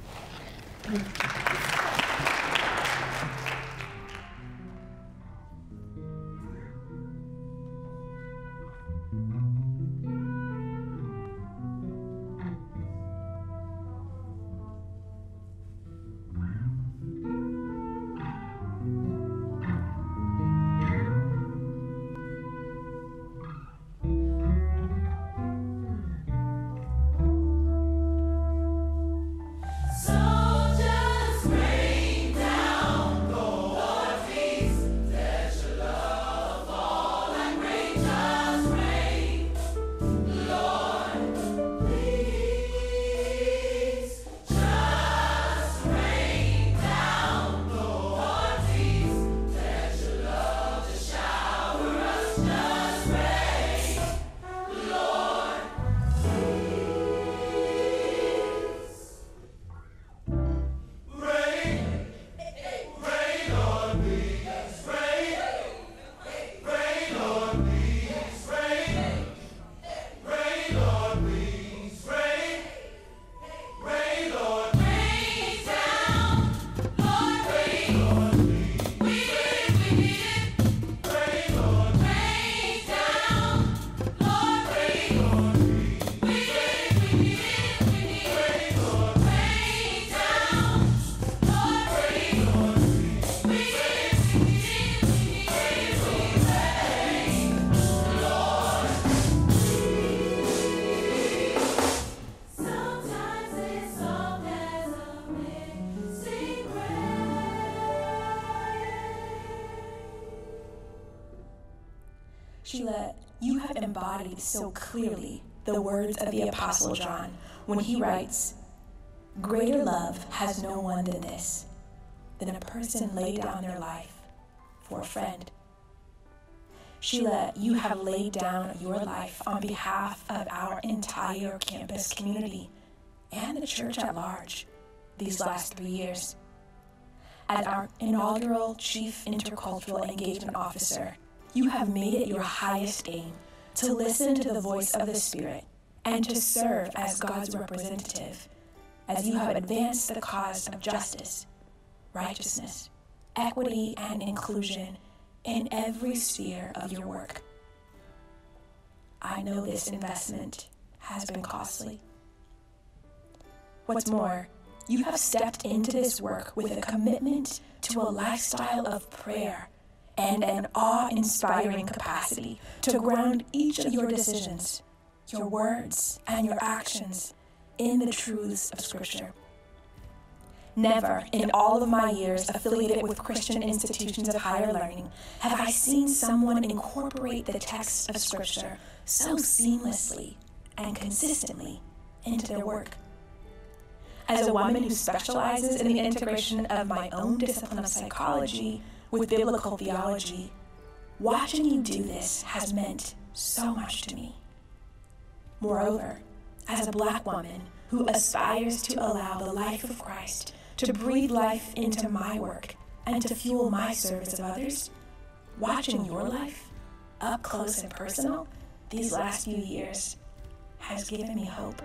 Sheila, you have embodied so clearly the words of the Apostle John when he writes, "Greater love has no one than this, than a person lay down their life for a friend." Sheila, you have laid down your life on behalf of our entire campus community and the church at large these last 3 years. As our inaugural Chief Intercultural Engagement Officer, you have made it your highest aim to listen to the voice of the Spirit and to serve as God's representative as you have advanced the cause of justice, righteousness, equity, and inclusion in every sphere of your work. I know this investment has been costly. What's more, you have stepped into this work with a commitment to a lifestyle of prayer and an awe-inspiring capacity to ground each of your decisions, your words, and your actions in the truths of Scripture. Never in all of my years affiliated with Christian institutions of higher learning have I seen someone incorporate the text of Scripture so seamlessly and consistently into their work. As a woman who specializes in the integration of my own discipline of psychology with biblical theology, watching you do this has meant so much to me. Moreover, as a Black woman who aspires to allow the life of Christ to breathe life into my work and to fuel my service of others, watching your life up close and personal these last few years has given me hope.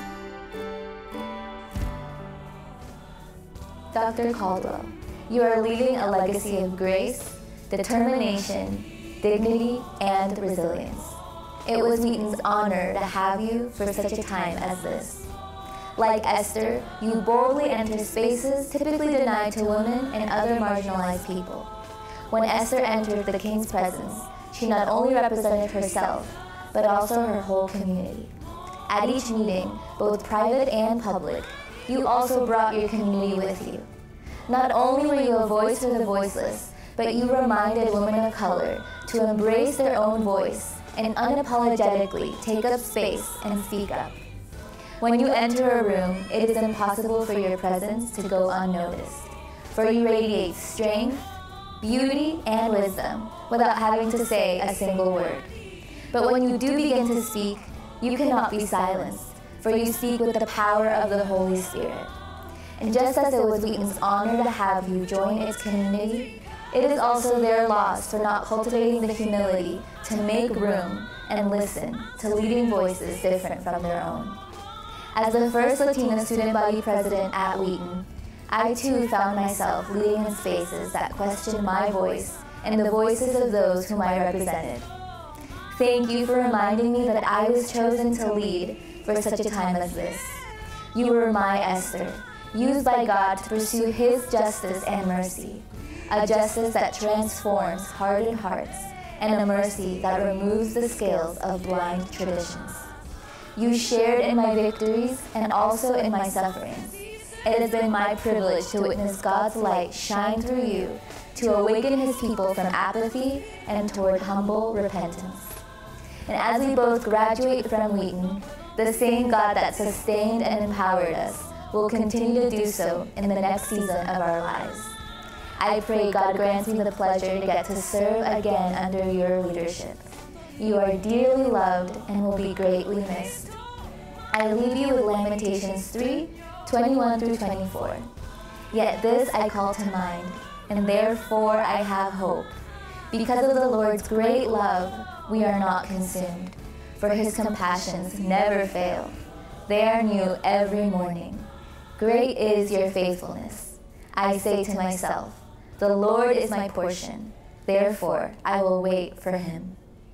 Dr. Caldwell, you are leaving a legacy of grace, determination, dignity, and resilience. It was Wheaton's honor to have you for such a time as this. Like Esther, you boldly enter spaces typically denied to women and other marginalized people. When Esther entered the king's presence, she not only represented herself, but also her whole community. At each meeting, both private and public, you also brought your community with you. Not only were you a voice for the voiceless, but you reminded women of color to embrace their own voice and unapologetically take up space and speak up. When you enter a room, it is impossible for your presence to go unnoticed, for you radiate strength, beauty, and wisdom without having to say a single word. But when you do begin to speak, you cannot be silenced, for you speak with the power of the Holy Spirit. And just as it was Wheaton's honor to have you join its community, it is also their loss for not cultivating the humility to make room and listen to leading voices different from their own. As the first Latina student body president at Wheaton, I too found myself leading in spaces that questioned my voice and the voices of those whom I represented. Thank you for reminding me that I was chosen to lead for such a time as this. You were my Esther, used by God to pursue His justice and mercy, a justice that transforms hardened hearts and a mercy that removes the scales of blind traditions. You shared in my victories and also in my sufferings. It has been my privilege to witness God's light shine through you to awaken His people from apathy and toward humble repentance. And as we both graduate from Wheaton, the same God that sustained and empowered us will continue to do so in the next season of our lives. I pray God grants me the pleasure to get to serve again under your leadership. You are dearly loved and will be greatly missed. I leave you with Lamentations 3:21 through 24. Yet this I call to mind, and therefore I have hope. Because of the Lord's great love, we are not consumed, for His compassions never fail. They are new every morning. Great is your faithfulness. I say to myself, the Lord is my portion, therefore I will wait for Him.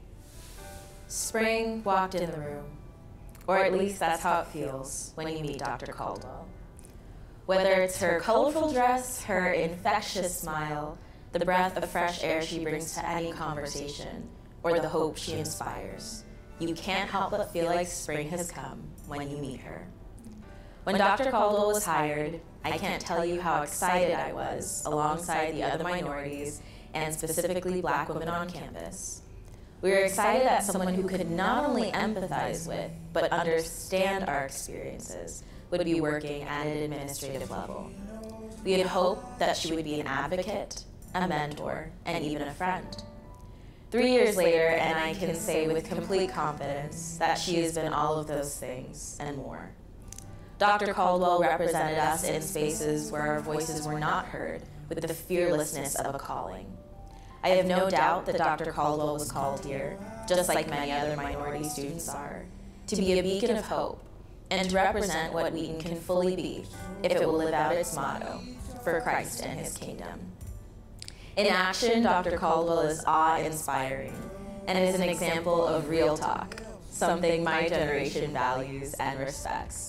Spring walked in the room, or at least that's how it feels when you meet Dr. Caldwell. Whether it's her colorful dress, her infectious smile, the breath of fresh air she brings to any conversation, or the hope she inspires, you can't help but feel like spring has come when you meet her. When Dr. Caldwell was hired, I can't tell you how excited I was alongside the other minorities and specifically Black women on campus. We were excited that someone who could not only empathize with, but understand our experiences would be working at an administrative level. We had hoped that she would be an advocate, a mentor, and even a friend. 3 years later, and I can say with complete confidence that she has been all of those things and more. Dr. Caldwell represented us in spaces where our voices were not heard with the fearlessness of a calling. I have no doubt that Dr. Caldwell was called here, just like many other minority students are, to be a beacon of hope and to represent what Wheaton can fully be if it will live out its motto, for Christ and His kingdom. In action, Dr. Caldwell is awe-inspiring and is an example of real talk, something my generation values and respects.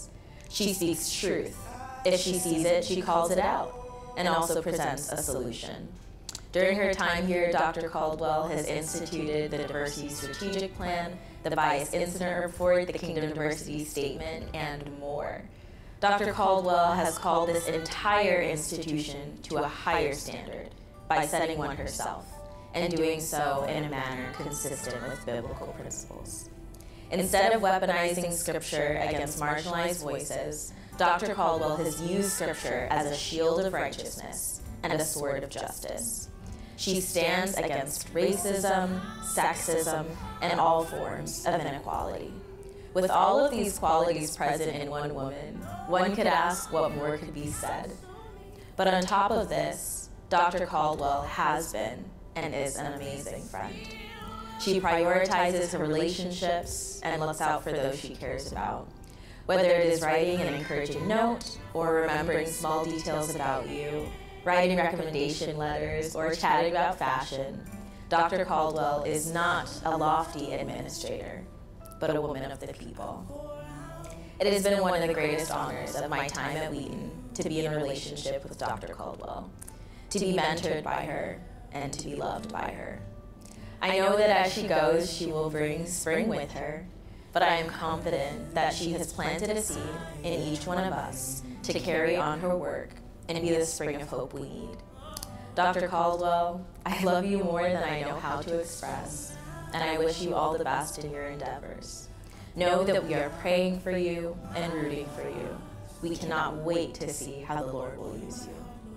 She speaks truth. If she sees it, she calls it out and also presents a solution. During her time here, Dr. Caldwell has instituted the Diversity Strategic Plan, the Bias Incident Report, the Kingdom Diversity Statement, and more. Dr. Caldwell has called this entire institution to a higher standard by setting one herself, and doing so in a manner consistent with biblical principles. Instead of weaponizing Scripture against marginalized voices, Dr. Caldwell has used Scripture as a shield of righteousness and a sword of justice. She stands against racism, sexism, and all forms of inequality. With all of these qualities present in one woman, one could ask what more could be said. But on top of this, Dr. Caldwell has been and is an amazing friend. She prioritizes her relationships and looks out for those she cares about. Whether it is writing an encouraging note or remembering small details about you, writing recommendation letters, or chatting about fashion, Dr. Caldwell is not a lofty administrator, but a woman of the people. It has been one of the greatest honors of my time at Wheaton to be in a relationship with Dr. Caldwell, to be mentored by her, and to be loved by her. I know that as she goes, she will bring spring with her, but I am confident that she has planted a seed in each one of us to carry on her work and be the spring of hope we need. Dr. Caldwell, I love you more than I know how to express, and I wish you all the best in your endeavors. Know that we are praying for you and rooting for you. We cannot wait to see how the Lord will use you.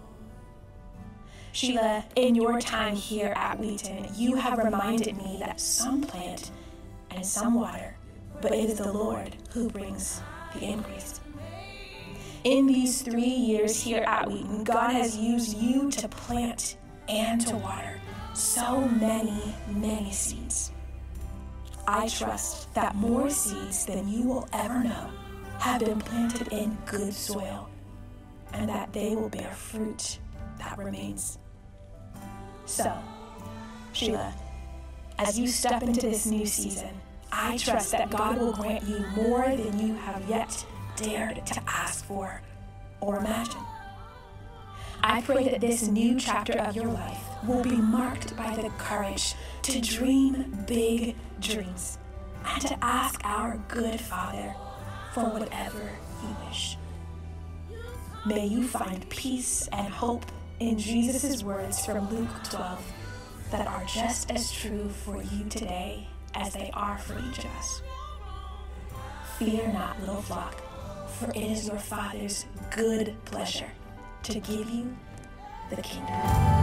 Sheila, in your time here at Wheaton, you have reminded me that some plant and some water, but it is the Lord who brings the increase. In these 3 years here at Wheaton, God has used you to plant and to water so many, many seeds. I trust that more seeds than you will ever know have been planted in good soil, and that they will bear fruit that remains. So, Sheila, as you step into this new season, I trust that God will grant you more than you have yet dared to ask for or imagine. I pray that this new chapter of your life will be marked by the courage to dream big dreams and to ask our good Father for whatever you wish. May you find peace and hope in Jesus' words from Luke 12 that are just as true for you today as they are for each of us. Fear not, little flock, for it is your Father's good pleasure to give you the kingdom.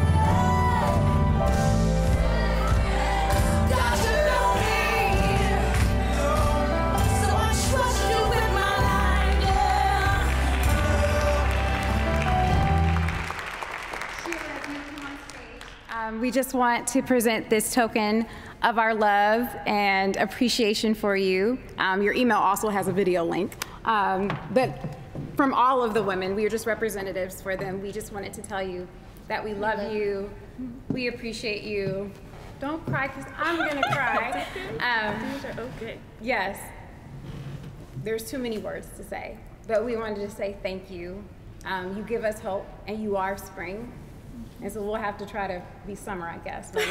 We just want to present this token of our love and appreciation for you. Your email also has a video link. But from all of the women, we are just representatives for them. We just wanted to tell you that we love you, we appreciate you. Don't cry, because I'm gonna cry. These are okay. Yes, there's too many words to say, but we wanted to say thank you. You give us hope, and you are spring. And so we'll have to try to be summer, I guess. But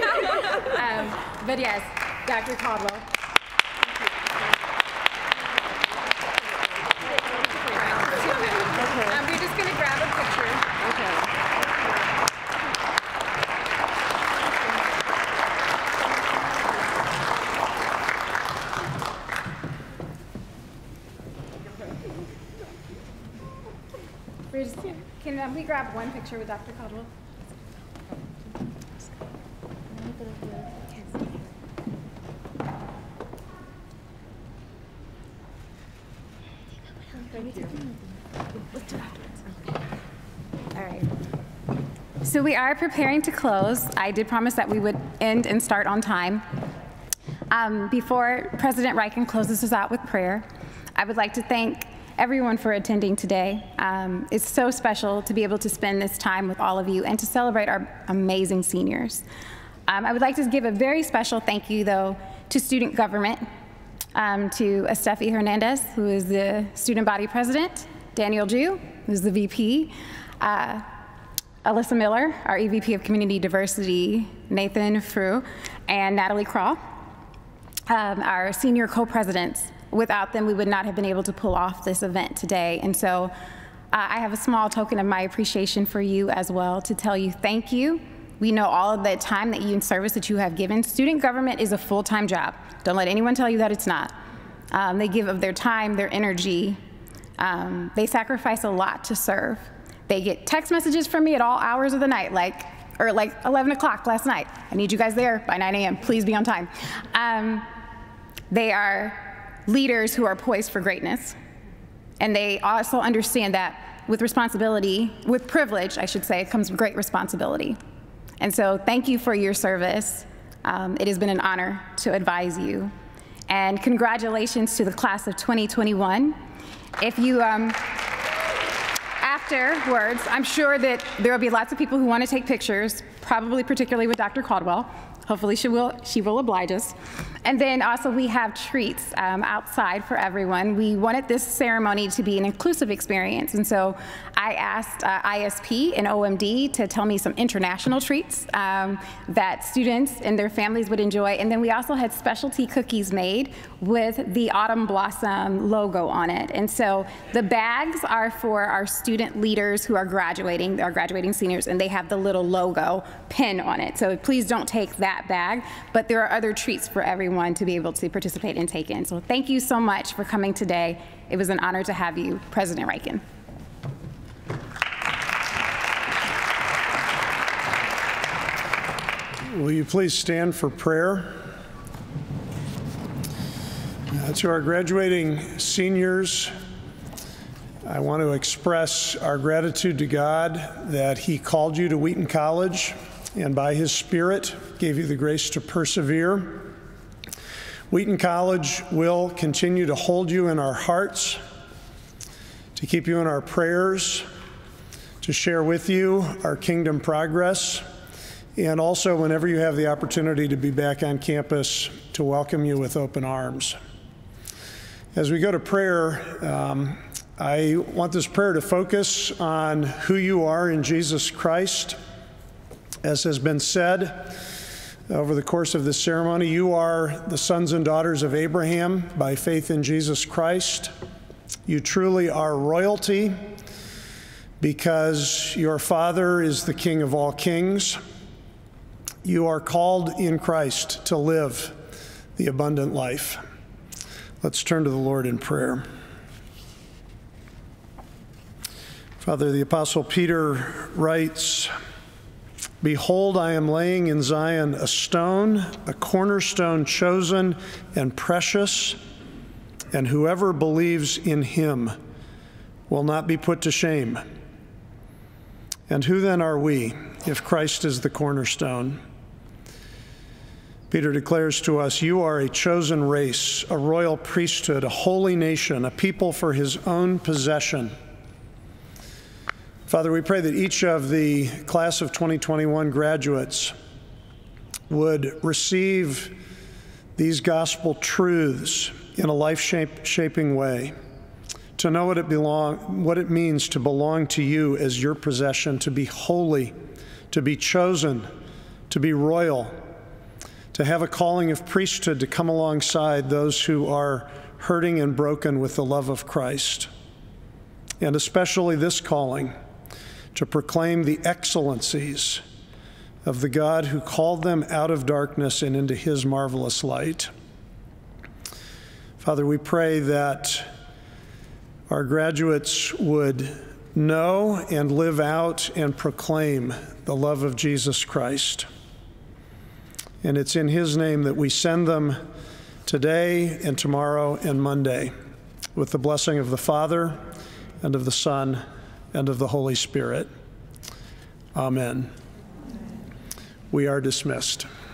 yes, Dr. Caldwell. We're just going to grab a picture. Okay. Can we grab one picture with Dr. Caldwell? All right. So we are preparing to close. I did promise that we would end and start on time. Before President Riken closes us out with prayer, I would like to thank everyone for attending today. It's so special to be able to spend this time with all of you and to celebrate our amazing seniors. I would like to give a very special thank you, though, to student government. to Estefi Hernandez, who is the student body president, Daniel Ju, who's the VP, Alyssa Miller, our EVP of Community Diversity, Nathan Frew, and Natalie Craw, our senior co-presidents. Without them, we would not have been able to pull off this event today. And so I have a small token of my appreciation for you as well to tell you thank you. We know all of the time that you and service that you have given. Student government is a full-time job. Don't let anyone tell you that it's not. They give of their time, their energy. They sacrifice a lot to serve. They get text messages from me at all hours of the night, like 11 o'clock last night. I need you guys there by 9 a.m. Please be on time. They are leaders who are poised for greatness. And they also understand that with responsibility, with privilege, I should say, comes great responsibility. And so thank you for your service. It has been an honor to advise you. And congratulations to the class of 2021. If you, afterwards, I'm sure that there will be lots of people who want to take pictures, probably particularly with Dr. Caldwell. Hopefully she will oblige us. And then also we have treats outside for everyone. We wanted this ceremony to be an inclusive experience. And so I asked ISP and OMD to tell me some international treats that students and their families would enjoy. And then we also had specialty cookies made with the Autumn Blossom logo on it. And so the bags are for our student leaders who are graduating, our graduating seniors, and they have the little logo pin on it. So please don't take that bag, but there are other treats for everyone to be able to participate and take in. So thank you so much for coming today. It was an honor to have you, President Riken. Will you please stand for prayer? To our graduating seniors, I want to express our gratitude to God that He called you to Wheaton College and by His Spirit gave you the grace to persevere. Wheaton College will continue to hold you in our hearts, to keep you in our prayers, to share with you our kingdom progress, and also whenever you have the opportunity to be back on campus, to welcome you with open arms. As we go to prayer, I want this prayer to focus on who you are in Jesus Christ. As has been said over the course of this ceremony, you are the sons and daughters of Abraham by faith in Jesus Christ. You truly are royalty because your Father is the King of all kings. You are called in Christ to live the abundant life. Let's turn to the Lord in prayer. Father, the Apostle Peter writes, "Behold, I am laying in Zion a stone, a cornerstone chosen and precious, and whoever believes in him will not be put to shame." And who then are we if Christ is the cornerstone? Peter declares to us, you are a chosen race, a royal priesthood, a holy nation, a people for His own possession. Father, we pray that each of the class of 2021 graduates would receive these gospel truths in a life-shaping way, to know what it means to belong to you as your possession, to be holy, to be chosen, to be royal, to have a calling of priesthood to come alongside those who are hurting and broken with the love of Christ, and especially this calling to proclaim the excellencies of the God who called them out of darkness and into His marvelous light. Father, we pray that our graduates would know and live out and proclaim the love of Jesus Christ. And it's in His name that we send them today and tomorrow and Monday with the blessing of the Father and of the Son and of the Holy Spirit. Amen. We are dismissed.